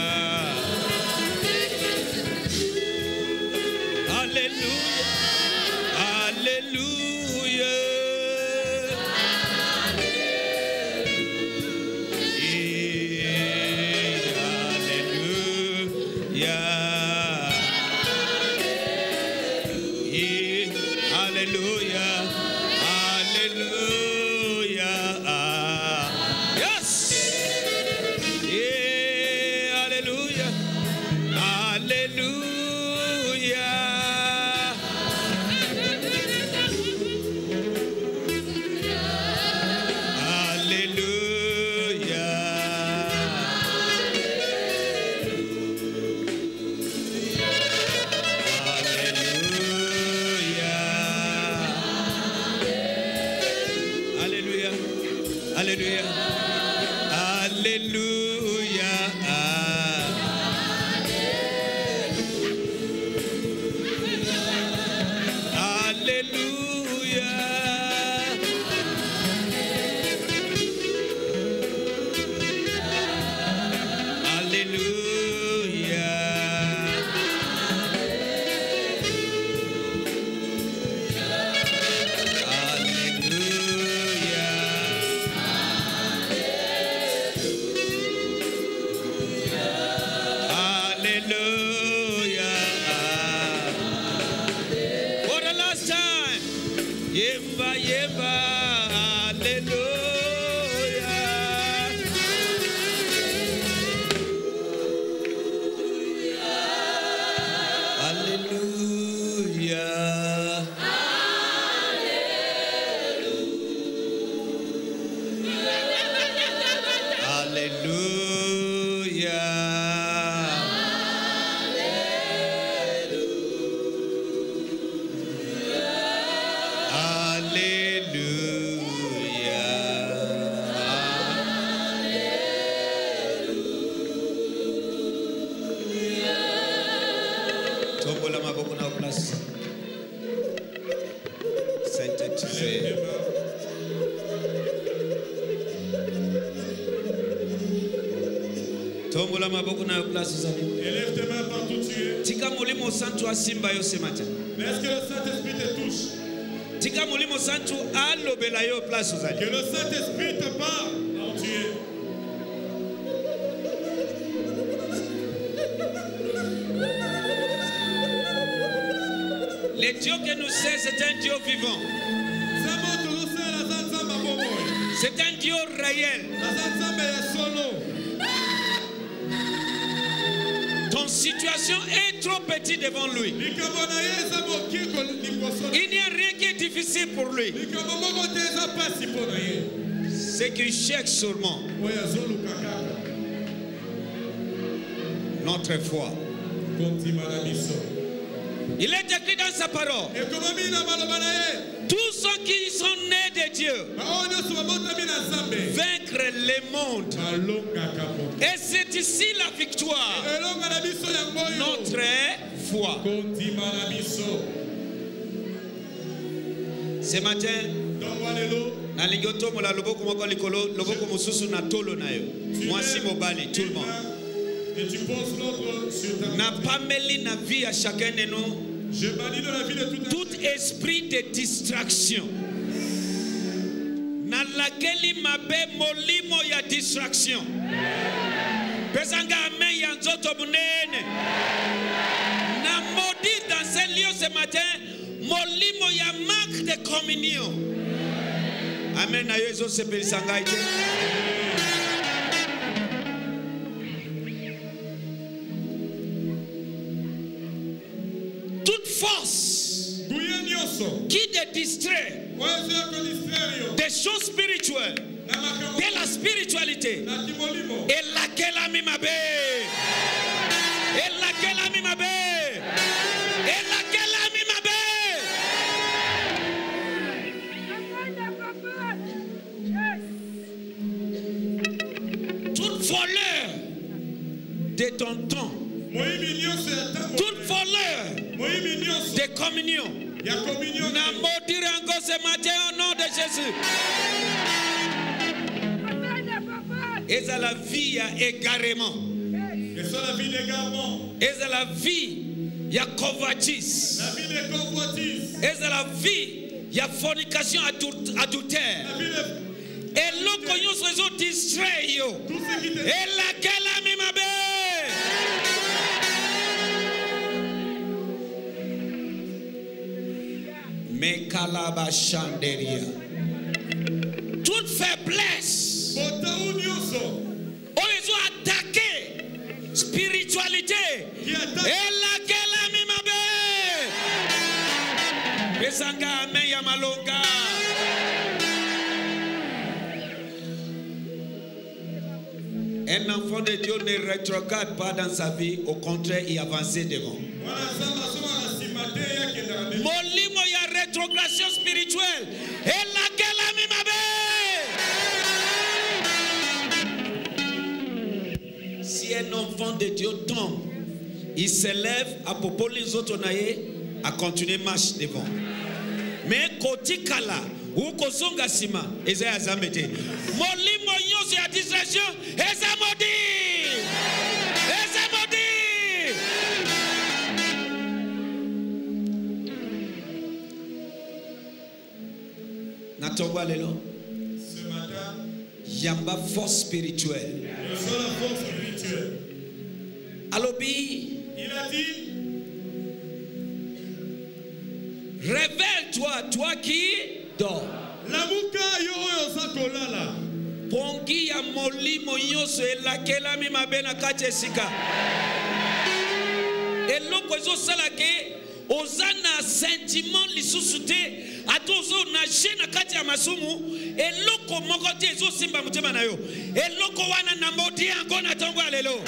Alléluia. Alléluia. Alléluia. Alléluia. Alléluia. Yemba, yemba, hallelujah. Hallelujah. Élève tes mains partout où tu es. Est-ce que le Saint-Esprit te touche? Que le Saint-Esprit te parle là où tu es. Le Dieu que nous sommes, c'est un Dieu vivant. C'est un Dieu réel. Ton situation est trop petite devant lui. Il n'y a rien qui est difficile pour lui. C'est qu'il cherche seulement notre foi. Il est écrit dans sa parole. Tous ceux qui sont nés de Dieu vaincre le monde. Et c'est ici la victoire. Notre foi. Ce matin, tout le monde. Et tu poses l'autre sur ta n'a pas mêlé la vie à chacun de nous. Je valide la vie de tout, tout esprit de distraction. Na laquelle mabe molimo ya distraction. Pesanga amen ya nzoto bunene. Na maudit dans ce lieu ce matin molimo ya manque de communion. Amen na yezo se pelisanga ite. Force qui te distrait des choses spirituelles, de la spiritualité, et laquelle a mis ma baie, et laquelle a mis ma baie, et laquelle a mis ma baie. de ton temps, toute voleur de communion, n'a maudit encore ce matin au nom de Jésus. Et ça la vie à égarement. Et ça la vie d'égarement. Et ça la vie il y a convoitise. La vie de convoitise. Et ça la vie il y a fornication adultère. Et l'autre nous sommes distraits. Et laquelle a mis ma belle. Mais kalaba chanderia. Toute faiblesse. On les a attaqués. Spiritualité. Et laquelle a mis ma belle. Pesanga amen yamalonga. Un enfant de Dieu ne rétrograde pas dans sa vie, au contraire, il avance devant. Molimo ya rétrogradation spirituelle. Et laquelle a mis ma belle. Si un enfant de Dieu tombe, il s'élève à propos les autres naïs à continuer marche devant. Mais côté kala ou kozonga sima, eza azamete. Molimo nyose ya distraction, eza modi. Eza modi. Natongwa lelo. Ce matin, yamba force spirituelle. Le seul force spirituelle. Alobi, il a dit, révèle-toi, toi qui dors. Pongi ya molimo nyonso elakela mi mabena kati esika. Eloko ezosala ke ozana sentiment lisusu te atozo na jena kati ya masumu eloko moko te ezosimba motema na yo. Eloko wana na modi yango na tongo ya lelo.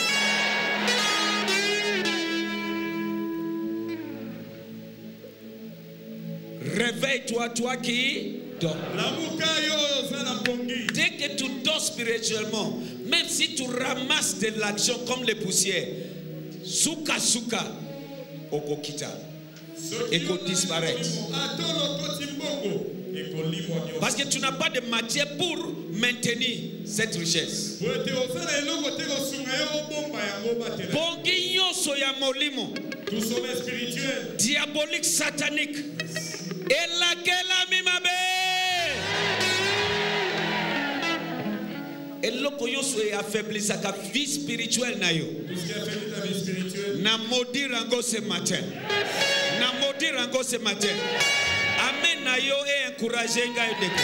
Réveille-toi, toi qui dors. Dès que tu dors spirituellement, même si tu ramasses de l'argent comme les poussières, souka souka, okokita, et qu'on disparaît. Parce que tu n'as pas de matière pour maintenir cette richesse. Bongi nyonso ya molimo, diabolique, satanique. Et laquelle a mis ma belle. Et l'oko yoso est affaibli sa vie spirituelle na yo. Na maudit rango ce matin. Na maudit rango ce matin. Amen na yo et encourager ngai deko.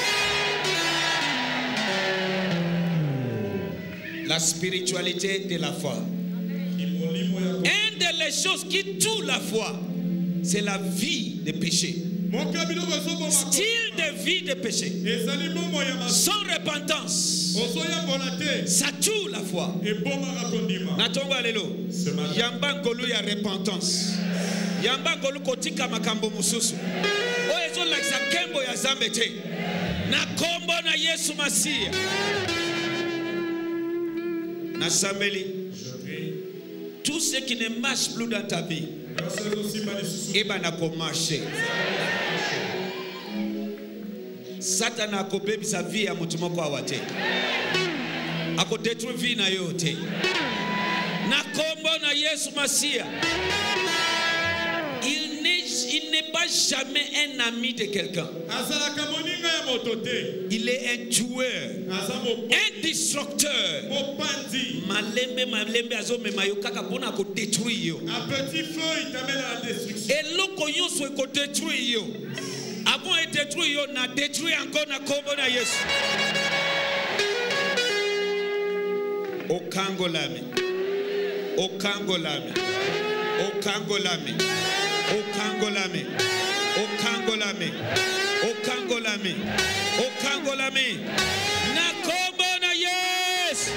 La spiritualité de la foi. Une des choses qui tue la foi, c'est la vie de péché. Style de vie de péché. Sans repentance, ça tue la foi. Natonga lelo. Yamba ngolu ya repentance. Yamba ngolu kotika makambo mususu. Oyezo laksa kembo ya zambe te. Na kombo na Yesu Masia. Na sambeli. Tout ce qui ne marche plus dans ta vie, et ben n'a pas marché. Satan a coupé sa vie à mutumo kwa wate. A ko détruire vie na yote. Na kombo na Yesu Masia. Il n'est il n'est pas jamais un ami de quelqu'un. Il est un tueur, un destructeur. Malembe malembe azome mayokaka pona ko détruire yo. Un petit feu il t'amène à la destruction. Et loko yonso ko détruire yo. Avant de détruire yo na détruire encore na kombo na Yesu. Okangolame. Okangolame. Okangolame. Okangolame. Okangolame. Okangolame. Okangolame. Na kombo na Yesu.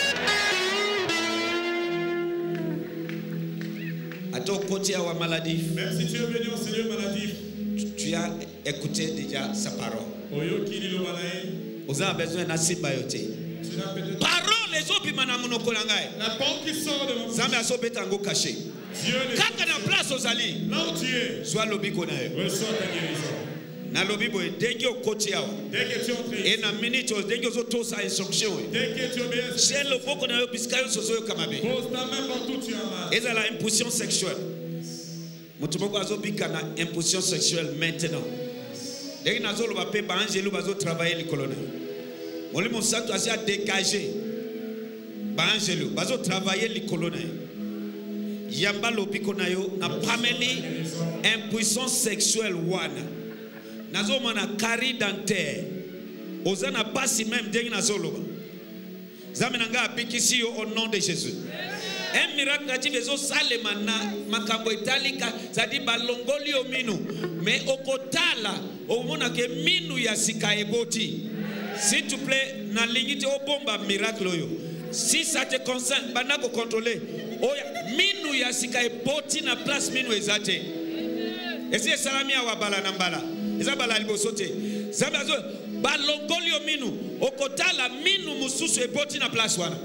À ton côté à maladie. Même si tu es venu au Seigneur maladif. Tu as écouté déjà sa parole. Vous avez besoin d'un sibayoté. Parole La porte qui sort de mon bouche. Dieu les là où tu es. Reçois ta guérison. Nalobi boy dengi okoti awa. Dès que tu entres. Et na minute dengi ozotosa instruction. Dès que tu obéis. C'est le boko na yo biskayo sozo kamabe. Pose ta main partout tu as mal. Et la impulsion sexuelle. Mutumoko azobika na impulsion sexuelle maintenant. Dengi nazolo ba pe ba angelu bazo travailler le colonel. Molimo santo asia dégager. Ba angelu bazo travailler le colonel. Yamba lobiko na yo na pameli impuissance sexuelle wana. Nazomana cari dentaire. Ozana pasi même dengi nazoloba. Zamenanga apikisi yo au nom de Jésus. Un miracle natif ezo salemana makambo italika zadi balongoli o minu. Mais okotala omona ke minu ya sika eboti. S'il te plaît, na lingite o bomba miracle yo. Si ça te concerne, banako contrôler. Oya minu ya sika eboti na place minu ezate. Esi salami awa bala nambala. Ezabala libosote. Zabazo balongolio minu okotala minu mususu eboti na place wana.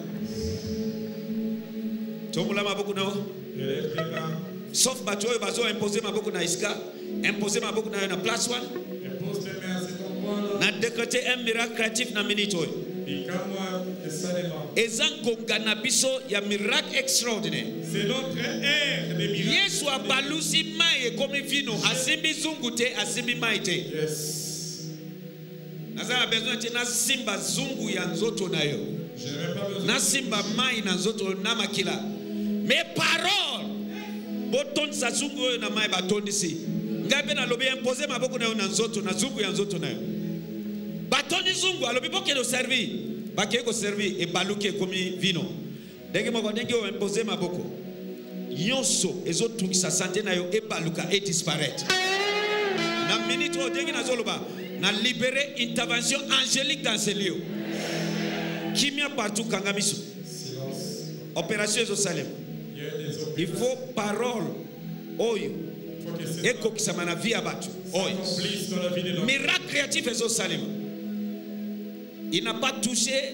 Tomula maboko na. Sauf bato oyo bazo imposer maboko na iska, imposer maboko na na place wana. Na décréter un miracle créatif na minute oyo. Ezangonga na biso ya miracle extraordinaire. C'est notre ère de miracles. Yesu abalusi mai comme vino, asimbi zungu te, asimbi mai te. Yes. Nazala besoin de na simba zungu ya nzoto na yo. Je n'ai pas besoin. Na simba mai na nzoto na makila. Mes paroles. Boton sa zungu yo na mai batondisi. Ngabe na lobi imposer maboko na yo na nzoto na zungu ya nzoto na yo. Batoni zungu alobi boke no servi. Bake ko servi e baluke komi vino. Denge moko denge o imposer maboko. Yonso ezo tungisa santé na yo e baluka et disparaître. Na minute o denge na zoloba na libérer intervention angélique dans ce lieu. Kimia partout kangamiso. Opération ezo salem. Il faut parole oyo. Eko kisamana via batu. Oyo. Miracle créatif ezo salem. Il n'a pas touché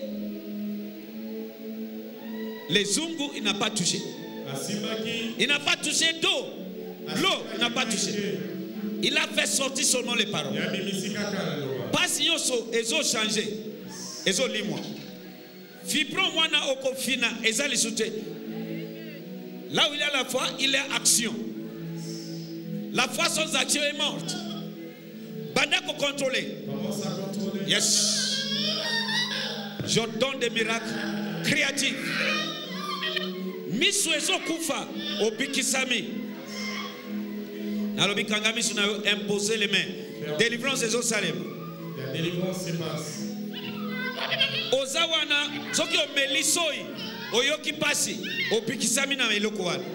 les zungu, il n'a pas touché. Il n'a pas touché d'eau. L'eau, il n'a pas touché. Il a fait sortir seulement les paroles. Pas si ils ont changé. Ils ont limoi. Fibron wana okofina, ils ont les soutiens. Là où il y a la foi, il y a action. La foi sans action est morte. Bandako contrôler. Yes. Je donne des miracles créatifs. Misu ezo kufa obikisami. Nalobi kangami suna imposer les mains. Délivrance ezo salem. La délivrance se passe. Ozawana soki o melisoi oyoki pasi obikisami na eloko wana.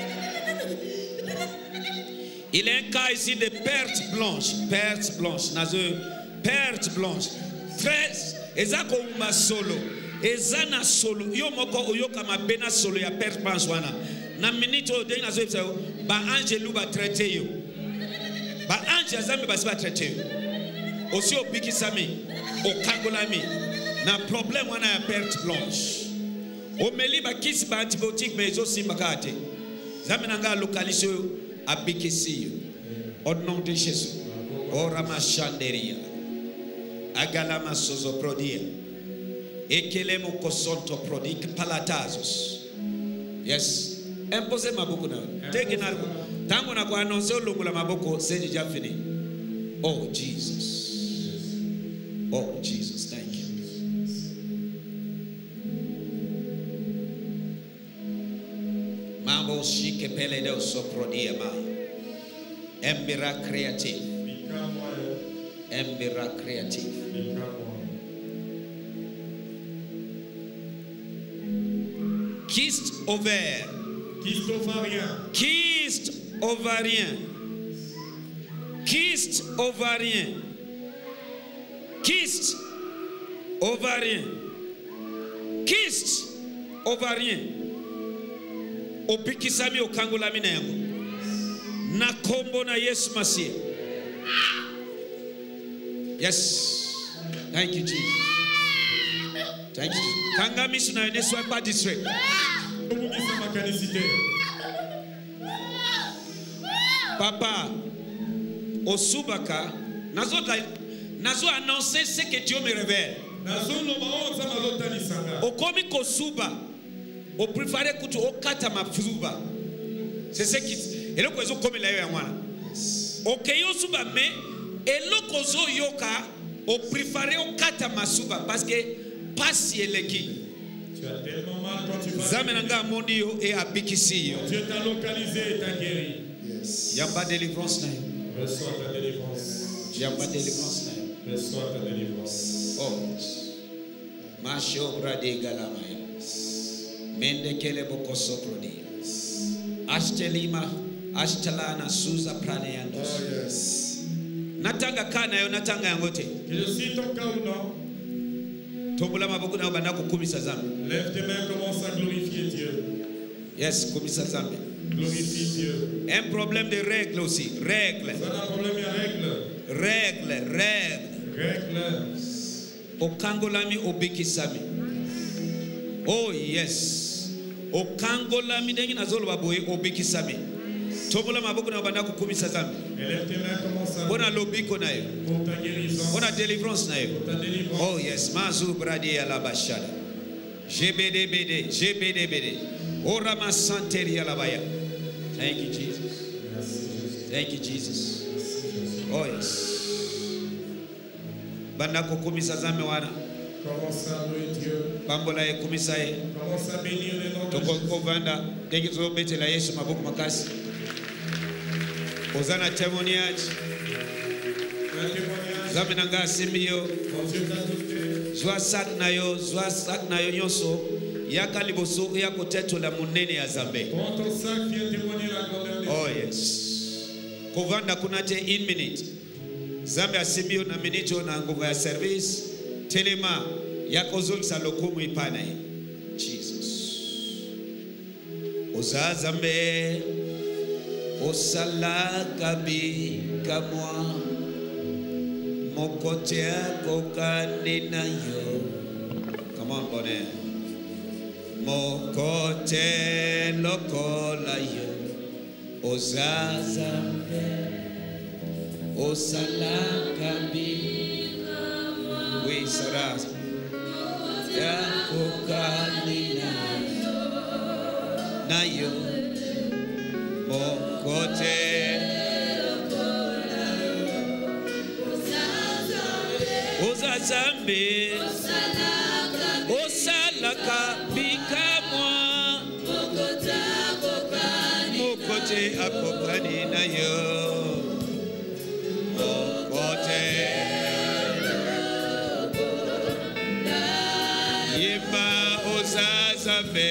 Il y a un cas ici de perte blanche, perte blanche, nazo perte blanche. Très ezako uma solo ezana solo yo moko oyoka mabena solo ya perte blanche wana na minute o de nazo ebisa ba angelu ba traiter yo ba ange azambe ba ba traiter yo osi obikisami okangolami na problème wana ya perte blanche o meli ba kisi ba antibiotique mais ezo simba kate zambe nanga localiser abikisi au nom de Jésus ora machanderia agalama sozo prodia ekelemo kosonto prodik palatazos. Yes, imposez maboko na tege na tango na ko annoncer longola maboko c'est déjà fini. Oh Jesus, oh Jesus, thank you. Mambo shike pele de so prodia ma embira creative. Embira creative. Kyste ovaire. Kyste ovarien. Kyste ovarien. Kyste ovarien. Kyste ovarien. Kyste ovarien. Opikisami okangolami na yango. Na kombo na Yesu Masia. Yes. Thank you, Jesus. Thank you. Kanga misuna ne sois pas distrait. Papa, au Subaka, nazo nazo annoncer ce que Dieu me révèle. Au komi ko suba, au préféré kutu au kata mafuba. C'est ce qui et le kozo comme la yo wana. Au keyo suba mais et le kozo yoka au préféré au kata masuba parce que passe eleki. Tu as tellement mal quand tu vas. Zamenanga mondio et abikisi. Dieu t'a localisé et t'a guéri. Yes. Yamba délivrance na. Reçois ta délivrance. Yamba délivrance na. Reçois ta délivrance. Oh. Masho brade galamaya. Mende kele bokoso prodi. Ashtelima, ashtalana suza praneyandos. Oh yes. Natanga kana yo natanga yangote. Que je cite ton cas ou non. Tombula maboko na bana ko kumisa zambi. Lève tes mains, commence à glorifier Dieu. Yes, kumisa zambi. Glorifie Dieu. Un problème de règles aussi, règles. Ça a un problème de règles. Règles, règles. Règles. Okangolami obikisami. Oh yes. Okangolami dengi nazolo baboye obikisami. Tombula maboko na bana ko kumisa zambi. Lève tes mains, commence à. Bona lobiko na yo. Pour ta guérison. Bona délivrance na yo. Pour ta délivrance. Oh yes, mazu bradi alabashada. G B D B D, G B D B D. Orama santeri alabaya. Thank you Jesus. Thank you Jesus. Oh yes. Banda ko kumisa zame wana. Commence à louer Dieu. Bambola e kumisa e. Commence à bénir le nom de Toko Jésus. ko vanda dengi zo bete la Yesu maboko makasi. Ozana témoignage. Un témoignage. Zame nanga simio. Quand Dieu t'a touché. Zwa sak na yo, zwa sak na yo nyonso. Yaka liboso ya koteto la munene ya Zambe. Prends ton sac, viens témoigner la grandeur de Dieu. Oh yes. Kovanda kunate in minute. Zambe asimio na minute na nguvu ya service. Telema yako zoli sa lokumu ipana. Jesus. Oza Zambe. Osala kabi kamwa. Mokote kokani na yo. Come on, bonnet. Mokote lokola yo. Ozazambe. Osala kabi. Oui, Sarah. Ya kokani na yo. Mokote. Zambe osalaka bikamwa mokote akokani na yo mokote yema ozazambe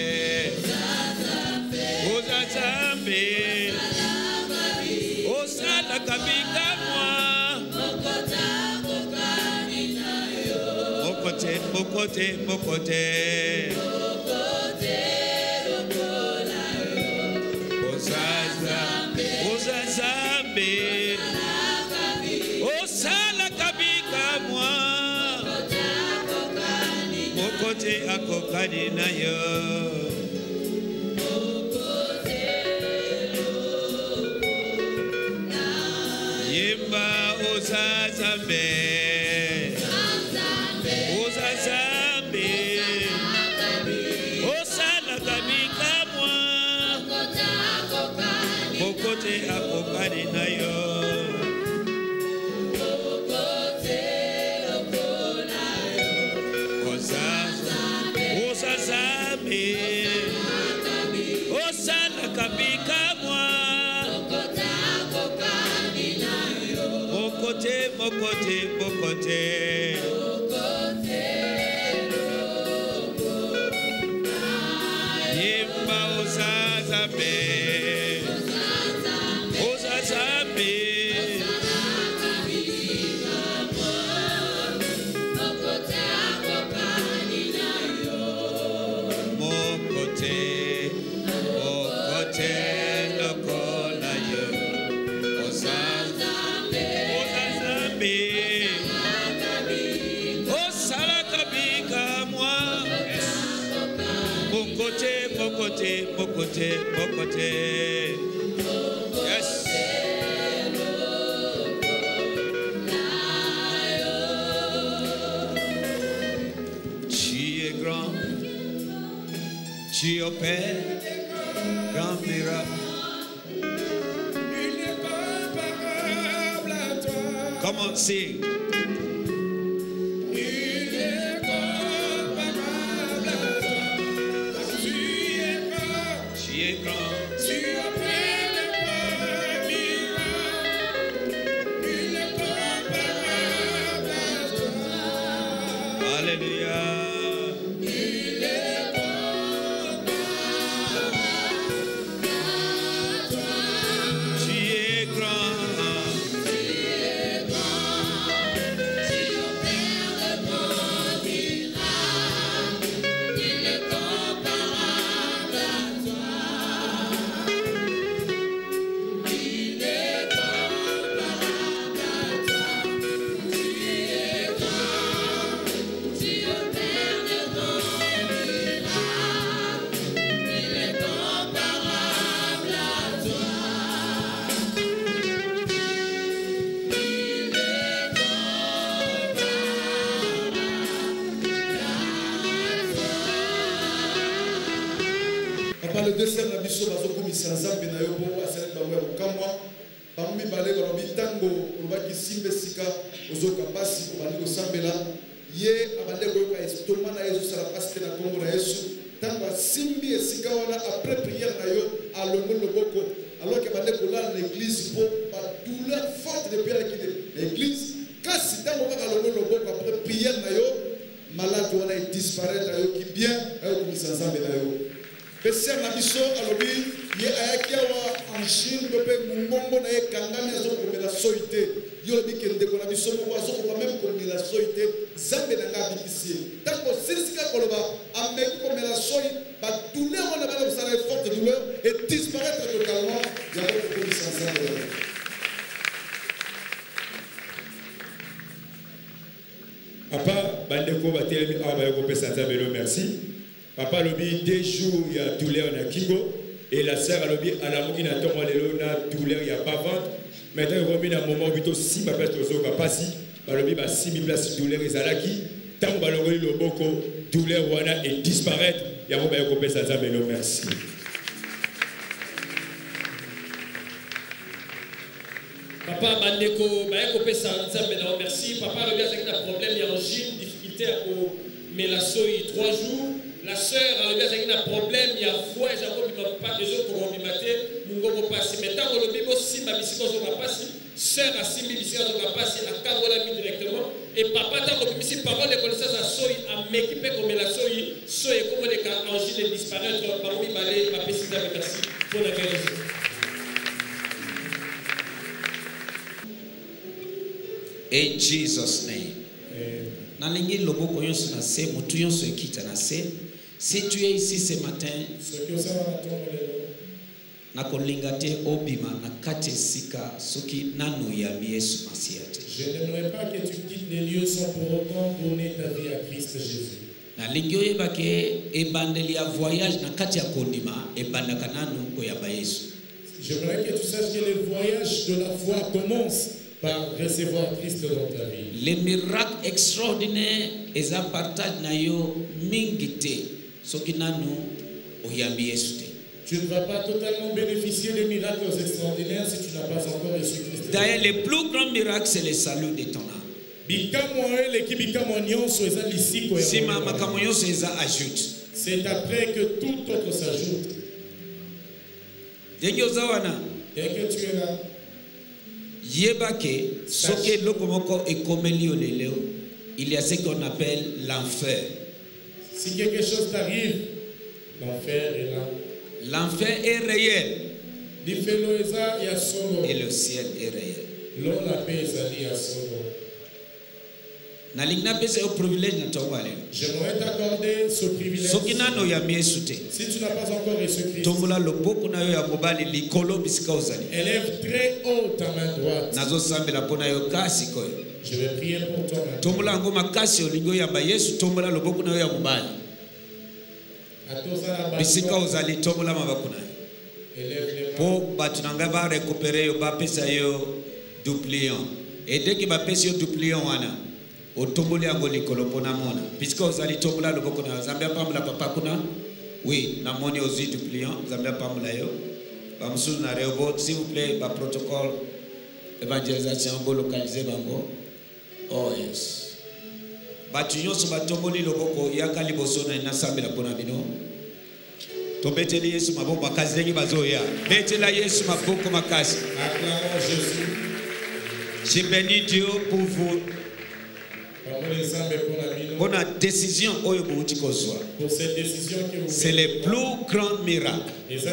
ozazambe osalaka bikamwa Mokote, mokote, mokote. Ozazambe, ozazambe. Osala kabika mwa. Mokote akokani na yo. Yemba ozazambe. Mokote akokani na yo. Ozazambe, ozazambe. Osala kabika mwa. Mokote, mokote, mokote. Yemba ozazambe. côté, mon côté, mon côté, mon côté. Yes. Tu es grand, tu opères grand miracle. Il n'est pas comparable à toi. Come on, sing. Le dessert na biso bazo komisa nzambe na yo bo asali bango ya kokamwa bango mibale balobi ntango olobaki simbe sika ozoka pasi obandi kosambela ye abande koyoka estoma na ye ezosala pasi te na nkombo na yesu ntango asimbi esika wana après prière na yo alongoli loboko alors ke bande kolala na église mpo badouleur forte depuis alaki na église kasi ntango kaka alongoli loboko après prière na yo malade wana edisparaître ayoki bien ayokomisa nzambe na yo. Peser na biso alobi ye ayaki awa en Chine pepe mungongo na ye kangami azo komela soite yo lobi kende ko na biso mo azo ko même komela soite zambe na nga bikisi tango sirisika koloba ameki komela soi ba douleur on a bala usala forte douleur et disparaître totalement ya ko ko sanzale. Papa bandeko batelemi awa ba ko pesa nzambe merci. Papa lobi deux jours il y a douleur na kingo et la sœur lobi alamuki na tongo lelo na douleur il y a pas vente maintenant remis na moment bito si papa tozoka pasi balobi ba six mille places douleur ezalaki tango balongoli loboko douleur wana et disparaître ya ko ba ko pesa nzambe merci. Papa bandeko ba ko pesa nzambe merci. Papa lobi azaki na problème ya angine difficulté à ko melasoi trois jours. La sœur a un problème, il y a foi, il n'y a pas de gens qui ont maté, nous avons passé. Maintenant, on a dit aussi, ma mission a passé, sœur a six mille mission a passé, à Karola directement, et papa a dit, si parole de connaissance à Soy, à m'équiper comme la Soy, Soy, comme les angines disparaître, parmi Malé, ma pessimiste, merci pour la guérison. In Jesus' name. Nalingi loboko yonso na se, mutu yonso ekita na se. Si tu es ici ce matin, na kolingate obima na kate sika soki nanu ya Yesu Masiate. Je n'aimerais pas que tu quittes les lieux sans pour autant donner ta vie à Christ Jésus. Na lingio yebake ebandeli ya voyage na kati ya kondima ebandaka nanu ko ya Yesu. J'aimerais que tu saches que le voyage de la foi commence par recevoir Christ dans ta vie. Les miracles extraordinaires et un partage na yo mingite. Tu ne vas pas totalement bénéficier des miracles extraordinaires si tu n'as pas encore reçu Christ. D'ailleurs, le plus grand miracle, c'est le salut de ton âme. Si ma makamoyo se ajoute. C'est après que tout autre s'ajoute. Dès que tu es là, Yebake, soke lokomoko ekomeli oleleo, il y a ce qu'on appelle l'enfer. Si quelque chose t'arrive, l'enfer est là. L'enfer est réel. Et le ciel est réel. J'aimerais t'accorder ce privilège. Si tu n'as pas encore reçu Christ, élève très haut ta main droite. Je vais prier pour toi maintenant. bisika ozali tombola mabakuna po batunanga ba récupérer yo ba pesa yo duplion et dès que ba pesa yo duplion wana otomboli yango likolo pona mona bisika ozali tombola loboko na Zambia pamula papa kuna oui na moni ozi duplion Zambia pamula yo ba musu na rebo s'il vous plaît ba protocole évangélisation bo localiser bango. Oh yes. Batu nyonso batomboli loboko yaka liboso na nasambela pona bino. To beteli Yesu maboko makazi lengi bazoya. Betela Yesu maboko makazi. Acclamons Jésus. Je bénis Dieu pour vous. Pour la décision oyo bouti kozwa. Pour cette décision que vous c'est le plus grand miracle.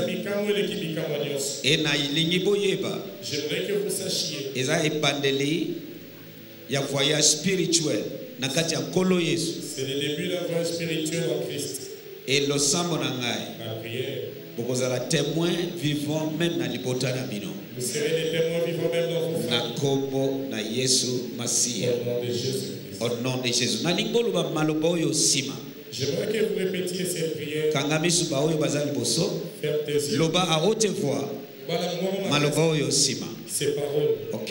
Et na ilingi boyeba. J'aimerais que vous sachiez. Eza epandeli ya voyage spirituel na kati ya nkolo Yesu. C'est le début d'un voyage spirituel en Christ. Et le sambo na ngai. La prière. Bokozala témoin vivant même na libota na bino. Vous serez des témoins vivants même dans vos familles. Na kombo na Yesu Masia. Au nom de Jésus. Au nom de Jésus. Na lingolo ba maloba oyo sima. J'aimerais que vous répétiez cette prière. Kangami suba oyo bazali boso. Loba à haute voix. Maloba oyo sima. Ces paroles. OK?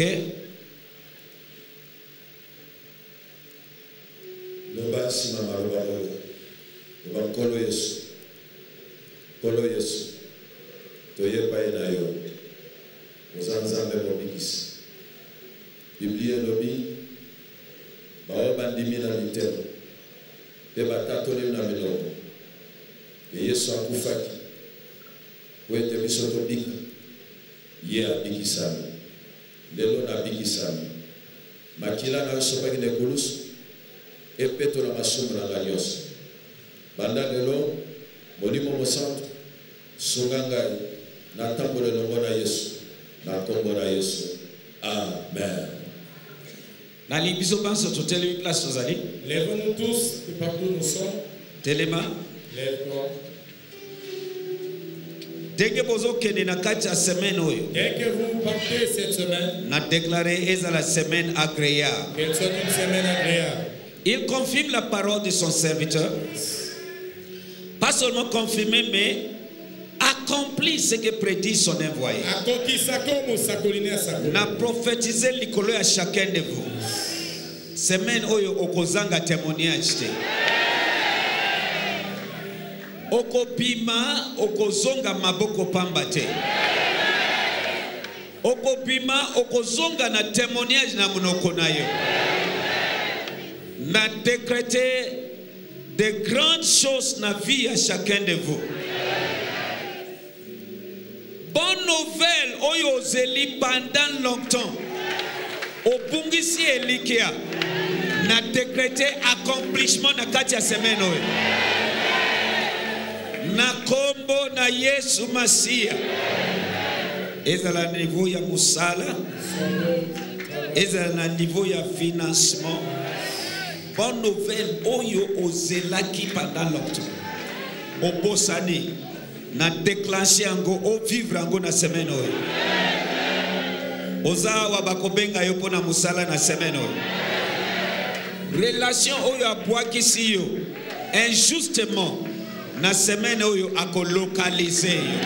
Loba sima maloba oyo. Loba nkolo Yesu. Nkolo Yesu. Toyepa ena yo. Ozanzambe mobikisi. Biblia lobi bao bandimi na mitero pe batatoli na miloko e Yesu akufaki wete biso tobika ye abikisami lelo na bikisami makila na sobaki ne kulusu e peto na masumu na nyonso banda lelo molimo mosantu sunga ngai na tambola longo na Yesu na kombo na Yesu. Amen. Lèvons-nous tous de partout nous sommes. Telema. Lève-toi. Dès que vous Dès que vous partez cette semaine, n'a déclaré la semaine agréable. Qu'elle soit une semaine agréable. Il confirme la parole de son serviteur. Pas seulement confirmer, mais accomplit ce que prédit son envoyé. N'a prophétisé l'école à chacun de vous. Semaine oyo okozanga témoignage te. Okopima okozonga maboko pamba te. Okopima okozonga na témoignage na monoko na yo. Na décréter de grandes choses na vie à chacun de vous. Bonne nouvelle, oyo zeli pendant longtemps. Au bungisi elikia na décrété accomplissement na kati ya semaine oyo. Na kombo na Yesu Masia. Ezala niveau ya musala. Ezala na niveau ya financement. Bonne nouvelle, oyo ozelaki pendant longtemps. Obosani na déclencher ango o vivre ango na semaine oyo. Ozawa bakobenga yo pona musala na semaine oyo. Relation oyo abwakisi yo injustement na semaine oyo akolocaliser yo.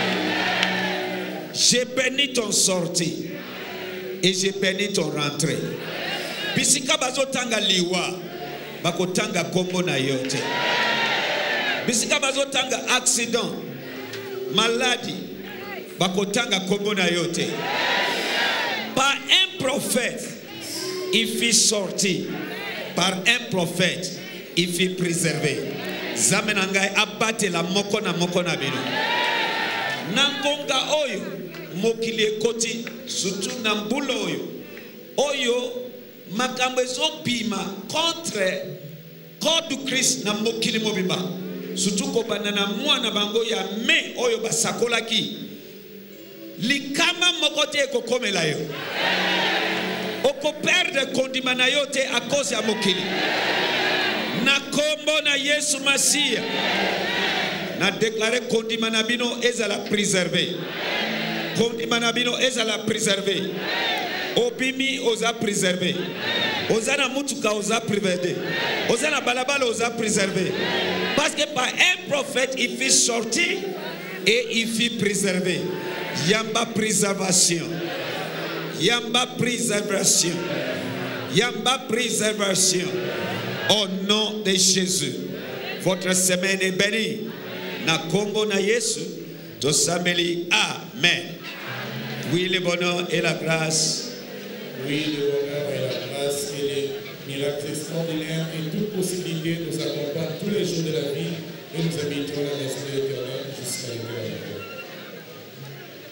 Je bénis ton sortie et je bénis ton rentrée. Bisika bazotanga liwa bakotanga kombo na yo te. Bisika bazotanga accident maladie bakotanga kombo na yo te. Par un prophète il fit sortir, par un prophète il fit préserver. Zamenangai abate la moko na moko na bino. Nangonga oyo mokili ekoti surtout na mbula oyo oyo makambo ezobima contre corps du Christ na mokili mobimba surtout ko banana mwana bango ya me oyo basakolaki likama mokote ekokomela yo oko perdre kondima na yo te à cause ya mokili na kombo na Yesu Masia na déclaré kondima na bino ezala préservé kondima na bino ezala préservé obimi oza préservé ozana mutuka oza préservé ozana balabala oza préservé parce que par un prophète, il fit sortir et il fit préserver. Yamba préservation. Yamba préservation. Yamba préservation. Au nom de Jésus. Votre semaine est bénie. Na Congo na Yesu. Tosameli. Amen. Oui, le bonheur et la grâce. Oui, le bonheur et la grâce et les miracles extraordinaires et toute possibilité nous accompagnent tous les jours de la vie et nous habitons la maison